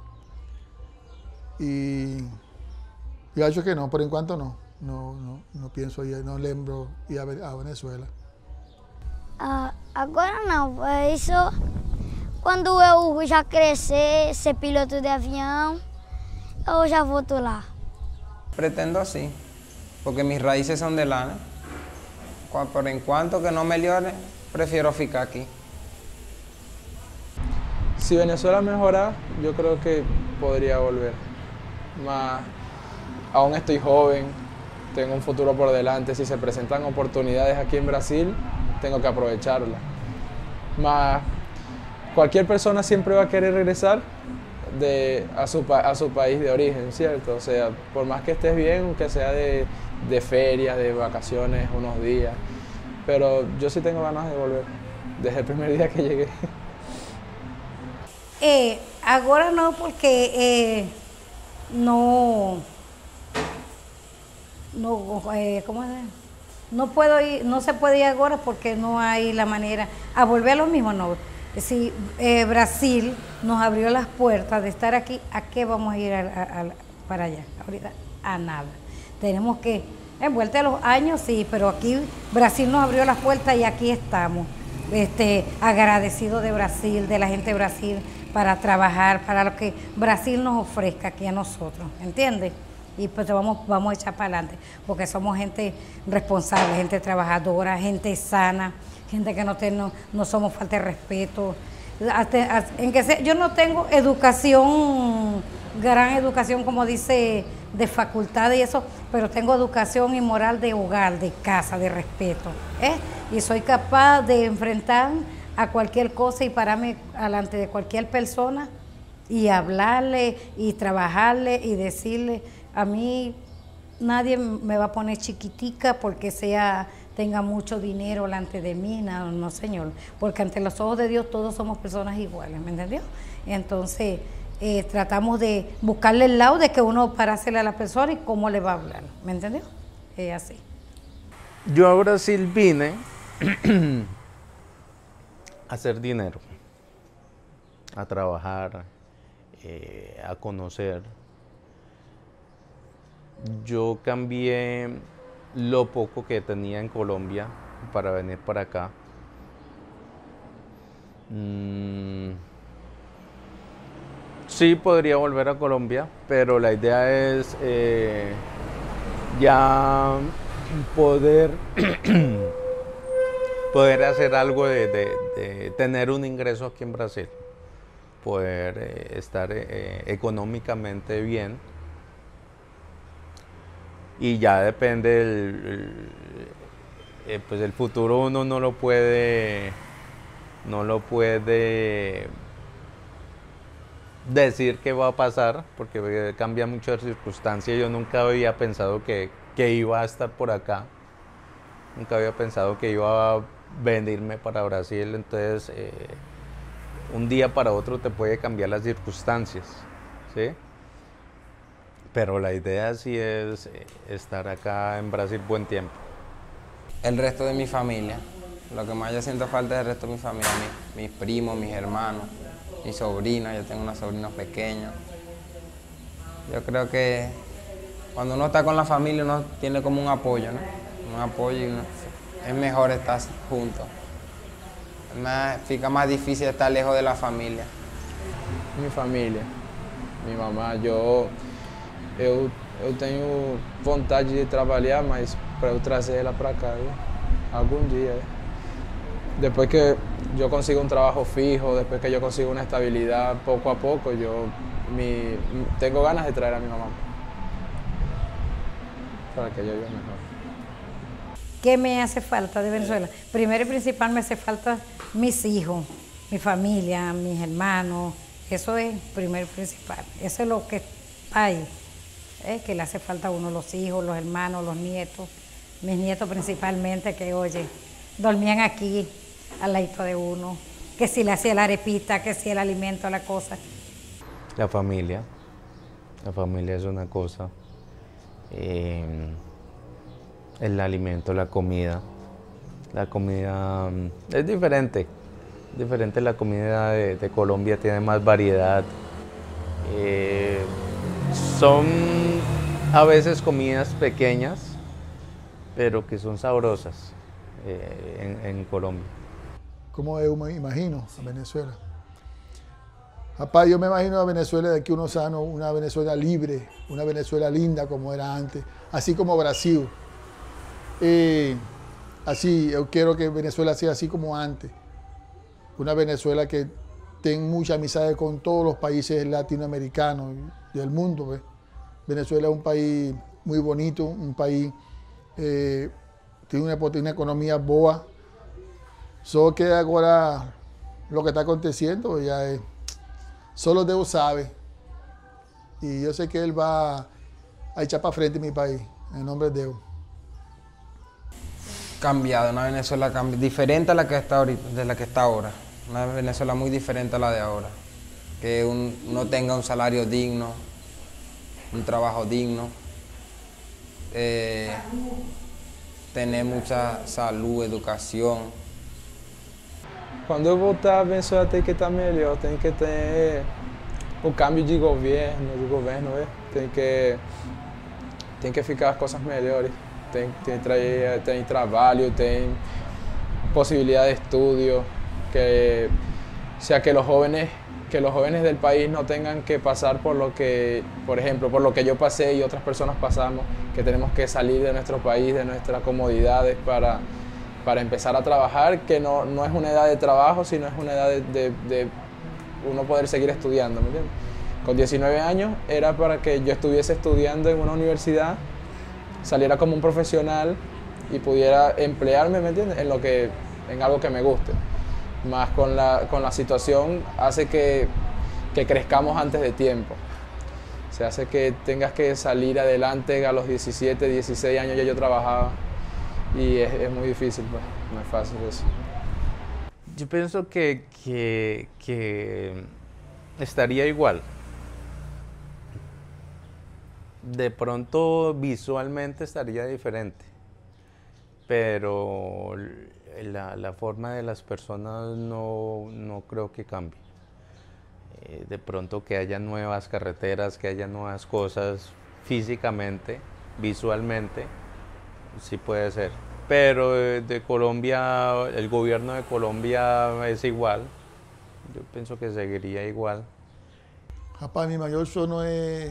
Y yo acho que no, por enquanto no, no, no, no pienso ir, no lembro ir a, a Venezuela. Uh, agora não, isso... Quando eu já crescer, ser piloto de avião, eu já volto lá. Pretendo sí, porque mis raíces son de lana. Por en cuanto que no mejore, prefiero ficar aquí. Si Venezuela mejora, yo creo que podría volver. Más, aún estoy joven, tengo un futuro por delante. Si se presentan oportunidades aquí en Brasil, tengo que aprovecharlas. Más, cualquier persona siempre va a querer regresar de, a, su, a su país de origen, ¿cierto? O sea, por más que estés bien, aunque sea de, de ferias, de vacaciones, unos días. Pero yo sí tengo ganas de volver, desde el primer día que llegué. Eh, agora não, porque eh, no, no eh, como é? no puedo ir, no se puede ir ahora porque no hay la manera. A volver a lo mismo, no. Si eh, Brasil nos abrió las puertas de estar aquí, ¿a qué vamos a ir a, a, a, para allá? Ahorita, a nada. Tenemos que, en vuelta a los años, sí, pero aquí Brasil nos abrió las puertas y aquí estamos. Este, agradecido de Brasil, de la gente de Brasil, para trabajar, para lo que Brasil nos ofrezca aquí a nosotros, ¿entiendes? Y pues vamos, vamos a echar para adelante, porque somos gente responsable, gente trabajadora, gente sana, gente que no, ten, no, no somos falta de respeto. En que se, yo no tengo educación, gran educación como dice, de facultad y eso, pero tengo educación y moral de hogar, de casa, de respeto, ¿eh? Y soy capaz de enfrentar a cualquier cosa y pararme delante de cualquier persona y hablarle y trabajarle y decirle, a mí nadie me va a poner chiquitica porque sea, tenga mucho dinero delante de mí, no, no señor, porque ante los ojos de Dios todos somos personas iguales, ¿me entendió? Entonces eh, tratamos de buscarle el lado de que uno parársele a la persona y cómo le va a hablar, ¿me entendió? Es así. Yo a Brasil vine a hacer dinero, a trabajar, eh, a conocer. Yo cambié lo poco que tenía en Colombia para venir para acá. Mm, sí podría volver a Colombia, pero la idea es eh, ya poder poder hacer algo de, de, de tener un ingreso aquí en Brasil, poder eh, estar eh, económicamente bien, y ya depende el, el, eh, pues el futuro uno no lo puede no lo puede decir qué va a pasar porque cambia mucho de circunstancia. Yo nunca había pensado que, que iba a estar por acá, nunca había pensado que iba a venirme para Brasil, entonces eh, un día para otro te puede cambiar las circunstancias, ¿sí? Pero la idea sí es eh, estar acá en Brasil buen tiempo. El resto de mi familia, lo que más yo siento falta es el resto de mi familia, mis, mis primos, mis hermanos, mis sobrinos, yo tengo unos sobrinos pequeños. Yo creo que cuando uno está con la familia uno tiene como un apoyo, ¿no? Un apoyo y uno, es mejor estar juntos. Es más, fica más difícil estar lejos de la familia. Mi família, minha mamá, eu, eu, eu tenho vontade de trabalhar, mas para eu trazer ela para cá, viu? Algum dia. Después que yo consigo un trabajo fijo, después que yo consigo una estabilidad poco a poco, yo mi, tengo ganas de traer a mi mamá para que ella viva mejor. ¿Qué me hace falta de Venezuela? Primero y principal me hace falta mis hijos, mi familia, mis hermanos. Eso es primero y principal. Eso es lo que hay, ¿eh? Que le hace falta a uno, los hijos, los hermanos, los nietos. Mis nietos principalmente, que oye, dormían aquí al ladito de uno, que si le hacía la arepita, que si el alimento, la cosa. La familia, la familia es una cosa. Eh, el alimento, la comida. La comida es diferente, diferente la comida de, de Colombia, tiene más variedad. Eh, son a veces comidas pequeñas, pero que son sabrosas eh, en, en Colombia. ¿Cómo yo me imagino a Venezuela? Papá, yo me imagino a Venezuela de aquí unos años, una Venezuela libre, una Venezuela linda como era antes, así como Brasil. Eh, así, yo quiero que Venezuela sea así como antes. Una Venezuela que tenga mucha amistad con todos los países latinoamericanos y del mundo. ¿Ves? Venezuela es un país muy bonito, un país eh, tiene una, una economía boa. Solo que ahora lo que está aconteciendo ya es, solo Dios sabe. Y yo sé que Él va a echar para frente mi país, en el nombre de Dios. Cambiado, una Venezuela cambi diferente a la que está ahorita, de la que está ahora. Una Venezuela muy diferente a la de ahora. Que un, uno tenga un salario digno, un trabajo digno, eh, tener mucha salud, educação. Quando eu voltar, a Venezuela tem que estar melhor, tem que ter o câmbio de governo, do governo, né? tem que tem que ficar as coisas melhores, tem tem trazer tem trabalho, tem possibilidad de estudio, que sea que los jóvenes que los jóvenes del país no tengan que pasar por lo que, por ejemplo, por lo que yo pasé y otras personas pasamos, que tenemos que salir de nuestro país, de nuestras comodidades para, para empezar a trabajar, que no, no es una edad de trabajo, sino es una edad de, de, de uno poder seguir estudiando, ¿me entiendes? Con diecinueve años era para que yo estuviese estudiando en una universidad, saliera como un profesional y pudiera emplearme, ¿me entiendes?, en, lo que, en algo que me guste. Más con la, con la situación hace que, que crezcamos antes de tiempo. Se hace que tengas que salir adelante a los diecisiete, dieciséis años ya yo trabajaba y es, es muy difícil, pues, no es fácil eso. Yo pienso que, que, que estaría igual. De pronto visualmente estaría diferente, pero la, la forma de las personas no, no creo que cambie. Eh, de pronto que haya nuevas carreteras, que haya nuevas cosas físicamente, visualmente, sí puede ser. Pero de, de Colombia, el gobierno de Colombia es igual. Yo pienso que seguiría igual. Rapaz, mi mayor sueño es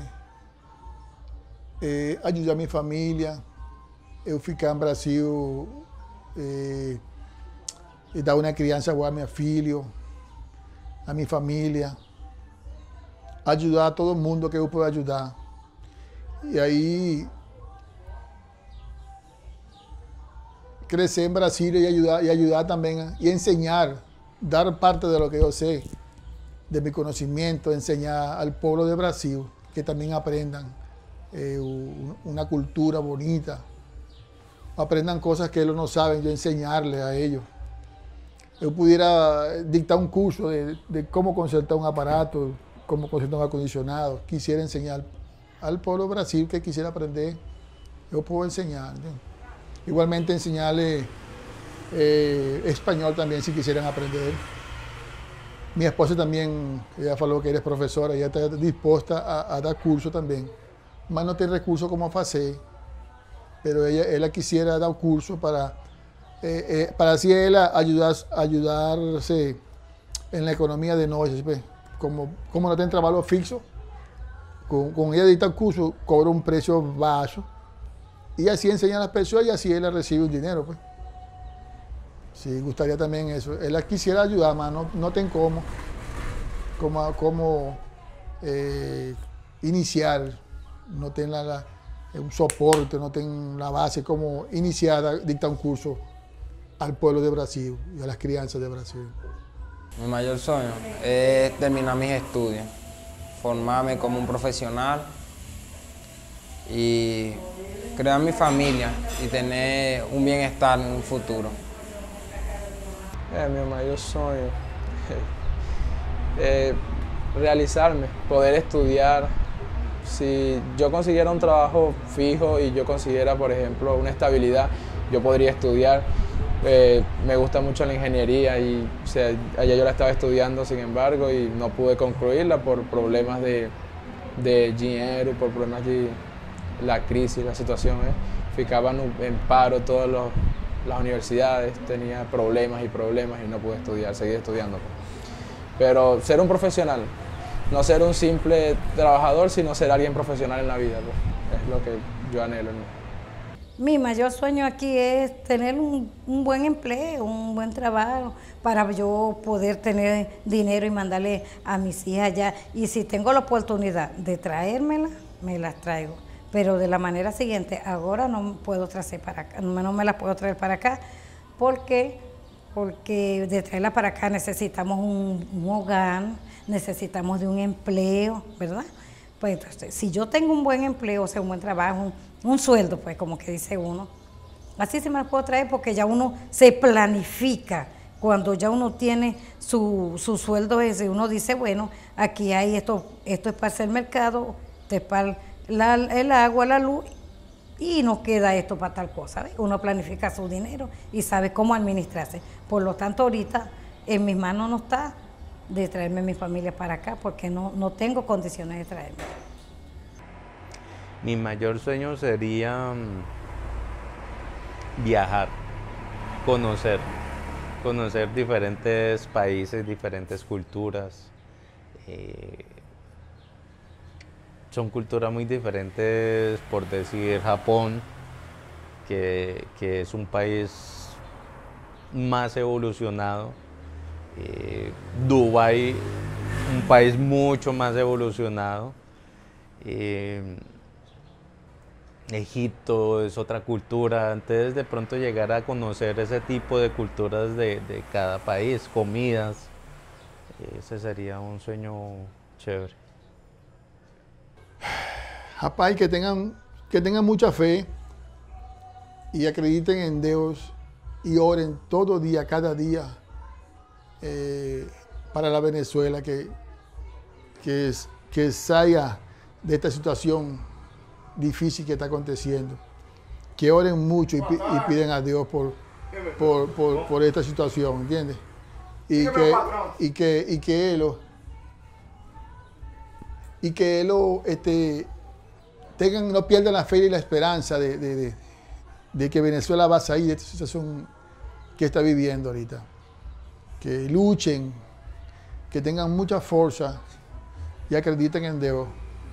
eh, ayudar a mi familia. Eu ficar em Brasil e, e dar uma criança boa a meu filho, a minha família, ajudar todo mundo que eu pueda ajudar. E aí crescer em Brasil e ajudar, e ajudar também, e ensinar, dar parte de lo que eu sei, de meu conhecimento, ensinar ao povo de Brasil que também aprendam eh, uma cultura bonita. Aprendan cosas que ellos no saben, yo enseñarles a ellos. Yo pudiera dictar un curso de, de cómo consertar un aparato, cómo consertar un acondicionado. Quisiera enseñar al pueblo de Brasil que quisiera aprender, yo puedo enseñar. ¿Sí? Igualmente enseñarle eh, español también si quisieran aprender. Mi esposa también, ella falou que eres profesora, ella está dispuesta a, a dar curso también. Mas no tiene recursos como hacer. Pero ella, ella quisiera dar un curso para, eh, eh, para así ella ayudar, ayudarse en la economía de noche. Pues, como, como no tiene trabajo fixo, con, con ella dicta el curso, cobra un precio bajo y así enseña a las personas y así ella recibe un dinero. Pues. Sí, gustaría también eso. Ella quisiera ayudar, más no, no tiene cómo, cómo, cómo eh, iniciar, no tiene la, la un soporte, no tienen la base como iniciada, dicta un curso al pueblo de Brasil y a las crianzas de Brasil. Mi mayor sueño es terminar mis estudios, formarme como un profesional y crear mi familia y tener un bienestar en un futuro. É, meu maior sonho é realizarme, poder estudiar. Si yo consiguiera un trabajo fijo y yo consiguiera, por ejemplo, una estabilidad, yo podría estudiar. Eh, me gusta mucho la ingeniería y o sea, allá yo la estaba estudiando, sin embargo, y no pude concluirla por problemas de, de dinero, por problemas de la crisis, la situación. ¿eh? Ficaban en paro todas los, las universidades, tenía problemas y problemas y no pude estudiar, seguir estudiando. Pero ser un profesional, no ser un simple trabajador, sino ser alguien profesional en la vida, pues, es lo que yo anhelo. Mi mayor sueño aquí es tener un, un buen empleo, un buen trabajo, para yo poder tener dinero y mandarle a mis hijas allá. Y si tengo la oportunidad de traérmela, me las traigo. Pero de la manera siguiente, ahora no puedo traer para acá, no me las puedo traer para acá, porque, porque de traerla para acá necesitamos un, un hogar, necesitamos de un empleo, ¿verdad? Pues entonces, si yo tengo un buen empleo, o sea, un buen trabajo, un, un sueldo, pues como que dice uno, así se me lo puedo traer porque ya uno se planifica. Cuando ya uno tiene su, su sueldo ese, uno dice, bueno, aquí hay esto, esto es para hacer mercado, esto es para la, el agua, la luz, y no queda esto para tal cosa, ¿ves? Uno planifica su dinero y sabe cómo administrarse. Por lo tanto, ahorita en mis manos no está de traerme a mi familia para acá porque no, no tengo condiciones de traerme. Mi mayor sueño sería viajar, conocer, conocer diferentes países, diferentes culturas. Eh, son culturas muy diferentes, por decir Japón, que, que es un país más evolucionado. Eh, Dubái, un país mucho más evolucionado. Eh, Egipto es otra cultura. Antes de pronto llegar a conocer ese tipo de culturas de, de cada país, comidas, ese sería un sueño chévere. Japay, que tengan, que tengan mucha fe y acrediten en Dios y oren todo día, cada día, eh, para la Venezuela, que, que, que salga de esta situación difícil que está aconteciendo. Que oren mucho y, y piden a Dios por, por, por, por esta situación, ¿entiendes? Y que, y que, y que Él, y que Él este, tengan, no pierdan la fe y la esperanza de, de, de, de que Venezuela va a salir de esta situación que está viviendo ahorita. Que luchen, que tengan mucha fuerza y acrediten en Dios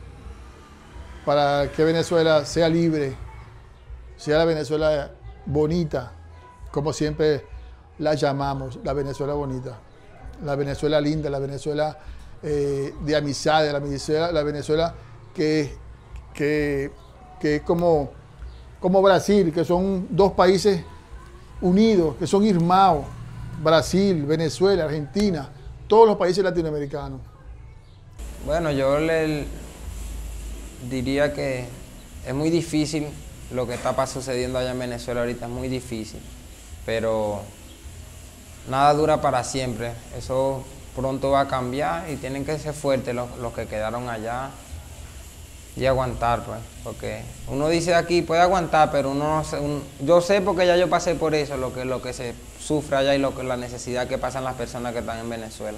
para que Venezuela sea libre, sea la Venezuela bonita, como siempre la llamamos, la Venezuela bonita, la Venezuela linda, la Venezuela eh, de amistad, la Venezuela, la Venezuela que, que, que es como, como Brasil, que son dos países unidos, que son hermanos, Brasil, Venezuela, Argentina, todos los países latinoamericanos. Bueno, yo le diría que es muy difícil lo que está sucediendo allá en Venezuela ahorita, es muy difícil, pero nada dura para siempre, eso pronto va a cambiar y tienen que ser fuertes los, los que quedaron allá y aguantar, pues, porque uno dice aquí puede aguantar, pero uno no sé, un, yo sé porque ya yo pasé por eso, lo que, lo que se sufre allá y lo que, la necesidad que pasan las personas que están en Venezuela.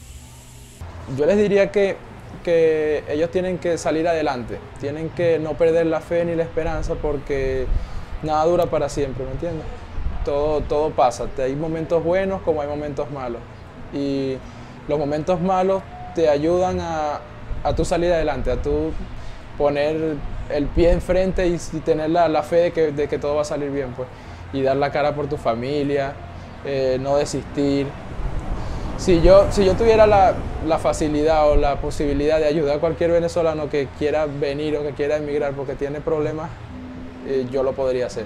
Yo les diría que, que ellos tienen que salir adelante, tienen que no perder la fe ni la esperanza porque nada dura para siempre, ¿me entiendes? Todo, todo pasa, hay momentos buenos como hay momentos malos y los momentos malos te ayudan a, a tu salir adelante, a tu poner el pie enfrente y, y tener la, la fe de que, de que todo va a salir bien, pues, y dar la cara por tu familia, eh, no desistir. Si yo, si yo tuviera la, la facilidad o la posibilidad de ayudar a cualquier venezolano que quiera venir o que quiera emigrar porque tiene problemas, eh, yo lo podría hacer.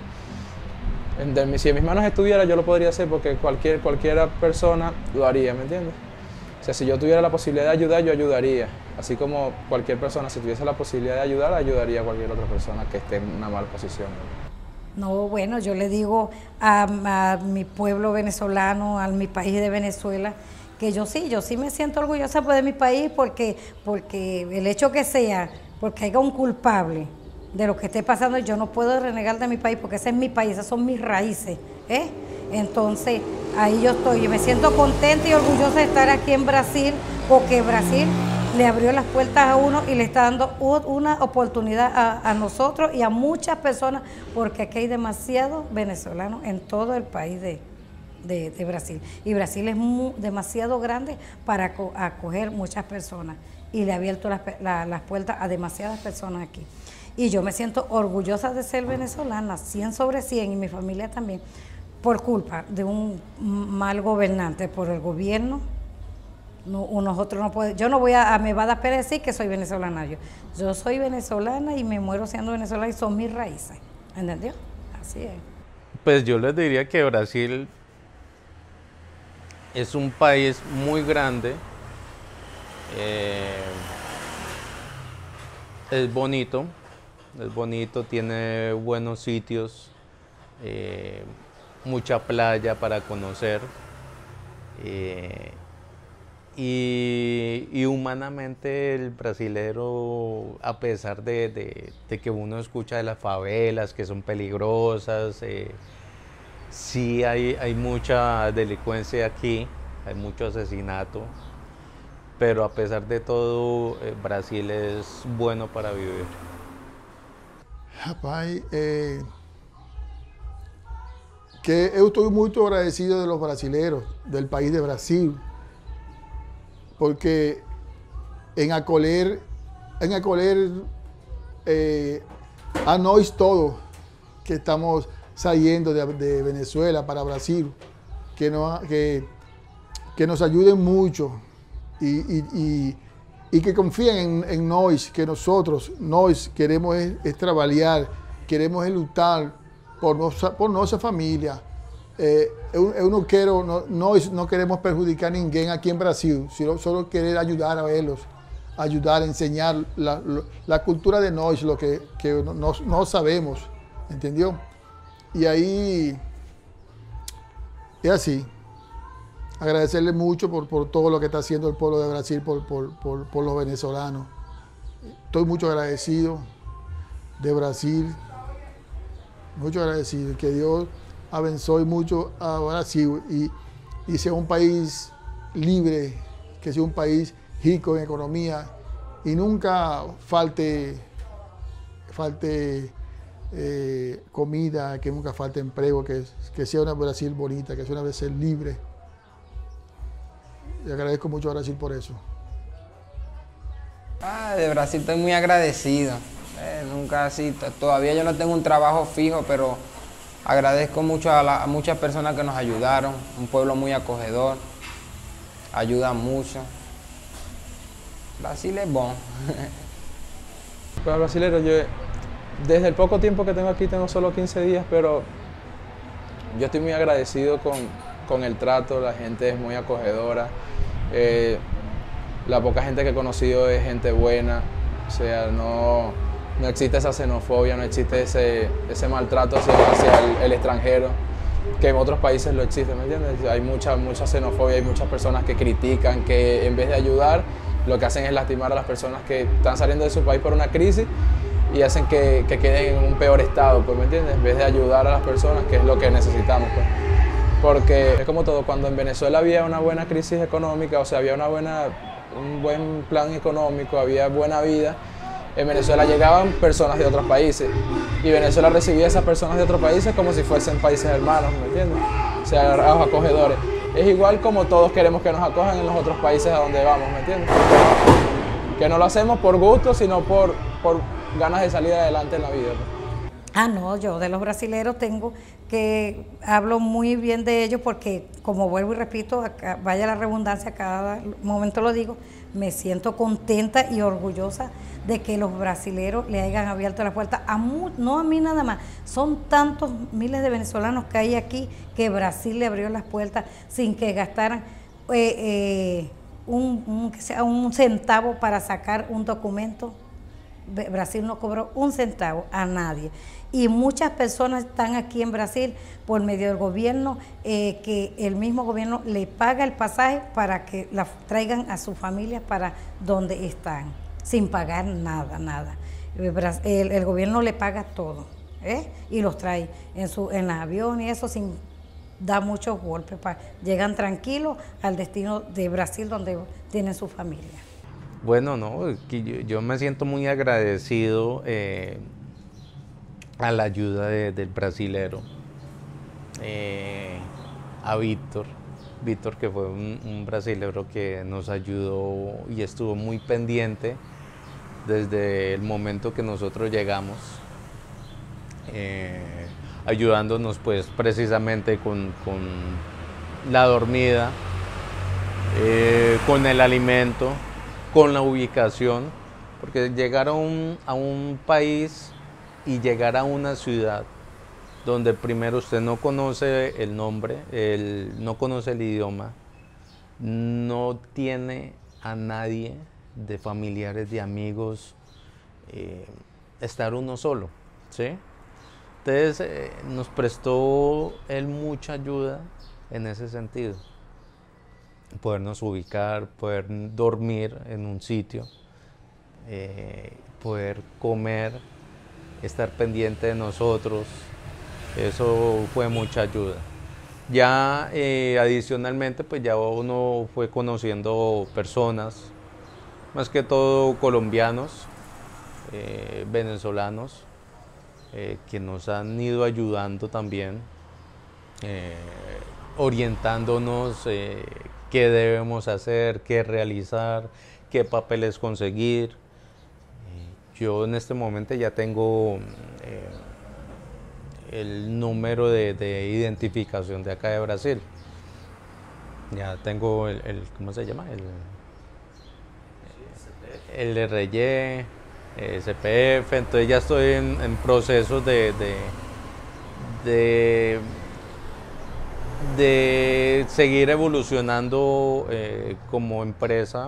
En, si en mis manos estuviera, yo lo podría hacer porque cualquier, cualquier persona lo haría, ¿me entiendes? O sea, si yo tuviera la posibilidad de ayudar, yo ayudaría. Así como cualquier persona, si tuviese la posibilidad de ayudar, ayudaría a cualquier otra persona que esté en una mala posición. No, bueno, yo le digo a, a mi pueblo venezolano, a mi país de Venezuela, que yo sí, yo sí me siento orgullosa de mi país porque, porque el hecho que sea, porque haya un culpable de lo que esté pasando, yo no puedo renegar de mi país porque ese es mi país, esas son mis raíces, ¿eh? Entonces, ahí yo estoy y me siento contenta y orgullosa de estar aquí en Brasil porque Brasil le abrió las puertas a uno y le está dando una oportunidad a, a nosotros y a muchas personas porque aquí hay demasiados venezolanos en todo el país de, de, de Brasil. Y Brasil es muy, demasiado grande para acoger muchas personas y le ha abierto las, la, las puertas a demasiadas personas aquí. Y yo me siento orgullosa de ser venezolana, cien sobre cien, y mi familia también, por culpa de un mal gobernante, por el gobierno. No, nosotros no podemos, yo no voy a, a me va a dar pena decir que soy venezolana. Yo, yo soy venezolana y me muero siendo venezolana y son mis raíces. ¿Entendió? Así es. Pues yo les diría que Brasil es un país muy grande, eh, es bonito, es bonito, tiene buenos sitios, eh, mucha playa para conocer. Eh, Y, y humanamente el brasilero, a pesar de, de, de que uno escucha de las favelas que son peligrosas, eh, sí hay, hay mucha delincuencia aquí, hay mucho asesinato, pero a pesar de todo, eh, Brasil es bueno para vivir. Rapaz, eh, que eu estou muito agradecido de los brasileros, del país de Brasil, porque en acolher, en acolher eh, a nós todos que estamos saliendo de, de Venezuela para Brasil, que, no, que, que nos ayuden mucho y, y, y, y que confíen en, en nós, que nosotros, nós queremos es, es trabajar, queremos es lutar por, nosa, por nuestra familia. Eh, eu, eu não quero, no, nós não queremos perjudicar ninguém aqui em Brasil, sino solo querer ayudar a eles, ayudar a enseñar la, la cultura de nós, lo que, que nós, nós sabemos, entendeu? E aí, é assim, agradecerle mucho por, por todo lo que está haciendo el pueblo de Brasil por, por, por, por los venezolanos. Estoy mucho agradecido de Brasil, mucho agradecido, que Dios abençoe mucho a Brasil y, y sea un país libre, que sea un país rico en economía y nunca falte, falte eh, comida, que nunca falte empleo, que, que sea una Brasil bonita, que sea una Brasil libre. Y agradezco mucho a Brasil por eso. Ah, de Brasil estoy muy agradecido. Eh, nunca así, todavía yo no tengo un trabajo fijo, pero agradezco mucho a, la, a muchas personas que nos ayudaron, un pueblo muy acogedor, ayuda mucho. Brasil es bueno. Bueno, brasilero, yo desde el poco tiempo que tengo aquí, tengo solo quince días, pero yo estoy muy agradecido con, con el trato, la gente es muy acogedora, eh, la poca gente que he conocido es gente buena, o sea, no... No existe esa xenofobia, no existe ese, ese maltrato hacia, hacia el, el extranjero, que en otros países lo existe, ¿me entiendes? Hay mucha, mucha xenofobia, hay muchas personas que critican, que en vez de ayudar, lo que hacen es lastimar a las personas que están saliendo de su país por una crisis y hacen que, que queden en un peor estado, pues, ¿me entiendes? En vez de ayudar a las personas, que es lo que necesitamos, pues. Porque es como todo, cuando en Venezuela había una buena crisis económica, o sea, había una buena, un buen plan económico, había buena vida, en Venezuela llegaban personas de otros países y Venezuela recibía a esas personas de otros países como si fuesen países hermanos, ¿me entiendes? O sea, los acogedores. Es igual como todos queremos que nos acojan en los otros países a donde vamos, ¿me entiendes? Que no lo hacemos por gusto, sino por, por ganas de salir adelante en la vida. Ah, no, yo de los brasileros tengo que, hablo muy bien de ellos porque, como vuelvo y repito, acá, vaya la redundancia, cada momento lo digo, me siento contenta y orgullosa de que los brasileros le hayan abierto la puerta, a mu no a mí nada más, son tantos miles de venezolanos que hay aquí que Brasil le abrió las puertas sin que gastaran eh, eh, un, un, que sea un centavo para sacar un documento. Brasil no cobró un centavo a nadie. Y muchas personas están aquí en Brasil por medio del gobierno, eh, que el mismo gobierno le paga el pasaje para que la traigan a sus familias para donde están, sin pagar nada, nada. El, el, el gobierno le paga todo, ¿eh? Y los trae en su en el avión y eso sin dar muchos golpes. Pa, llegan tranquilos al destino de Brasil donde tienen su familia. Bueno, no, yo, yo me siento muy agradecido eh, a la ayuda de, del brasilero, eh, a Víctor, Víctor que fue un, un brasilero que nos ayudó y estuvo muy pendiente desde el momento que nosotros llegamos, eh, ayudándonos pues precisamente con, con la dormida, eh, con el alimento, con la ubicación, porque llegar a un, a un país y llegar a una ciudad donde primero usted no conoce el nombre, el, no conoce el idioma, no tiene a nadie de familiares, de amigos, eh, estar uno solo, ¿sí? Entonces eh, nos prestó él mucha ayuda en ese sentido. podernos ubicar, poder dormir en un sitio, eh, poder comer, estar pendiente de nosotros, eso fue mucha ayuda. Ya eh, adicionalmente, pues ya uno fue conociendo personas, más que todo colombianos, eh, venezolanos, eh, que nos han ido ayudando también, eh, orientándonos eh, qué debemos hacer, qué realizar, qué papeles conseguir. Eh, yo en este momento ya tengo eh, el número de, de identificación de acá de Brasil. Ya tengo el, el ¿cómo se llama? El, el R Y, el C P F, entonces ya estoy en, en procesos de, de, de, de seguir evolucionando eh, como empresa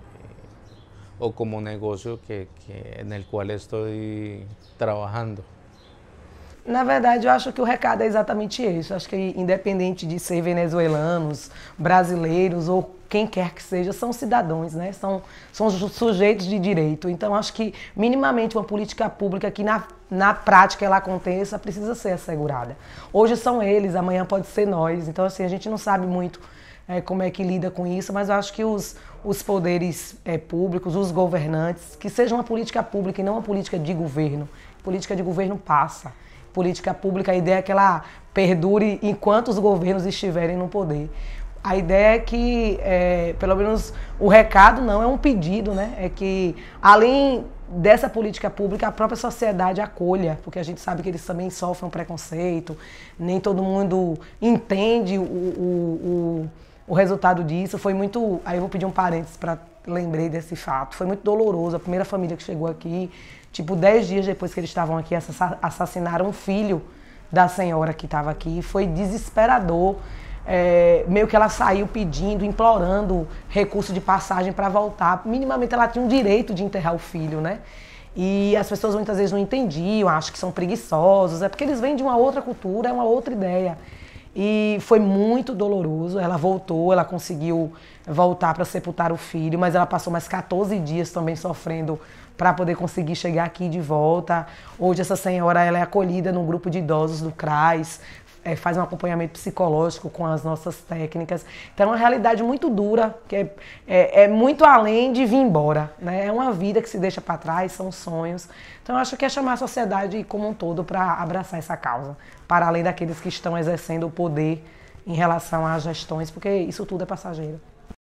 eh, o como negocio que, que, en el cual estoy trabajando. Na verdade, eu acho que o recado é exatamente esse. Eu acho que independente de ser venezuelanos, brasileiros ou quem quer que seja, são cidadãos, né? São, são sujeitos de direito. Então, acho que minimamente uma política pública que na, na prática ela aconteça precisa ser assegurada. Hoje são eles, amanhã pode ser nós. Então, assim, a gente não sabe muito é, como é que lida com isso, mas eu acho que os, os poderes é, públicos, os governantes, que seja uma política pública e não uma política de governo. Política de governo passa. Política pública, a ideia é que ela perdure enquanto os governos estiverem no poder. A ideia é que, é, pelo menos, o recado não é um pedido, né? É que, além dessa política pública, a própria sociedade acolha, porque a gente sabe que eles também sofrem um preconceito, nem todo mundo entende o, o, o, o resultado disso. Foi muito... Aí eu vou pedir um parênteses para lembrei desse fato. Foi muito doloroso. A primeira família que chegou aqui, tipo, dez dias depois que eles estavam aqui, assassinaram um filho da senhora que estava aqui. Foi desesperador. É, meio que ela saiu pedindo, implorando recurso de passagem para voltar. Minimamente ela tinha um direito de enterrar o filho, né? E as pessoas muitas vezes não entendiam, acham que são preguiçosos. É porque eles vêm de uma outra cultura, é uma outra ideia. E foi muito doloroso. Ela voltou, ela conseguiu voltar para sepultar o filho, mas ela passou mais quatorze dias também sofrendo para poder conseguir chegar aqui de volta. Hoje essa senhora ela é acolhida num grupo de idosos do CRAS, é, faz um acompanhamento psicológico com as nossas técnicas. Então é uma realidade muito dura, que é, é, é muito além de vir embora, né? É uma vida que se deixa para trás, são sonhos. Então eu acho que é chamar a sociedade como um todo para abraçar essa causa, para além daqueles que estão exercendo o poder em relação às gestões, porque isso tudo é passageiro.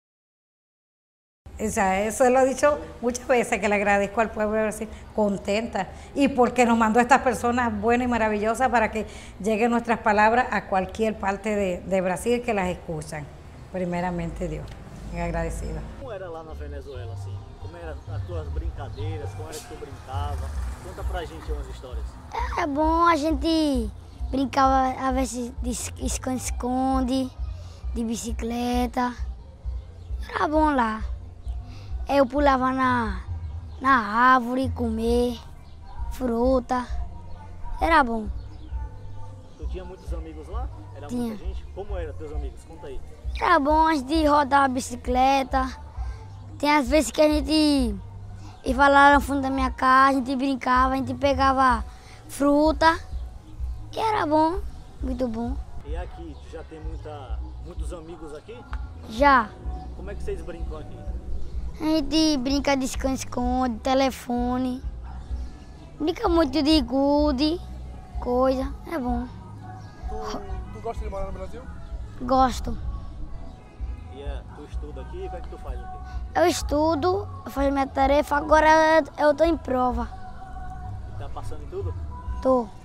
O sea, eso lo he dicho muchas veces, que le agradezco al pueblo de Brasil, contenta, y porque nos mandó estas personas buenas y maravillosas para que lleguen nuestras palabras a cualquier parte de, de Brasil que las escuchan. Primeramente Dios, muy agradecida. Como era lá na Venezuela, assim? Como eram as tuas brincadeiras, como era que tu brincava? Conta pra gente umas histórias. Era bom, a gente brincava a vezes de esconde-esconde, de bicicleta, era bom lá. Eu pulava na, na árvore, comer fruta, era bom. Tu tinha muitos amigos lá? Era tinha. Muita gente? Como eram teus amigos? Conta aí. Era bom, a gente rodava a bicicleta, tem às vezes que a gente ia lá no fundo da minha casa, a gente brincava, a gente pegava fruta, e era bom, muito bom. E aqui, tu já tem muita, muitos amigos aqui? Já. Como é que vocês brincam aqui? A gente brinca de esconde-esconde, telefone, brinca muito de gude, coisa, é bom. Tu, tu gosta de morar no Brasil? Gosto. E é, tu estuda aqui, o que é que tu faz aqui? Eu estudo, eu faço minha tarefa, agora eu tô em prova. Tá passando em tudo? Tô.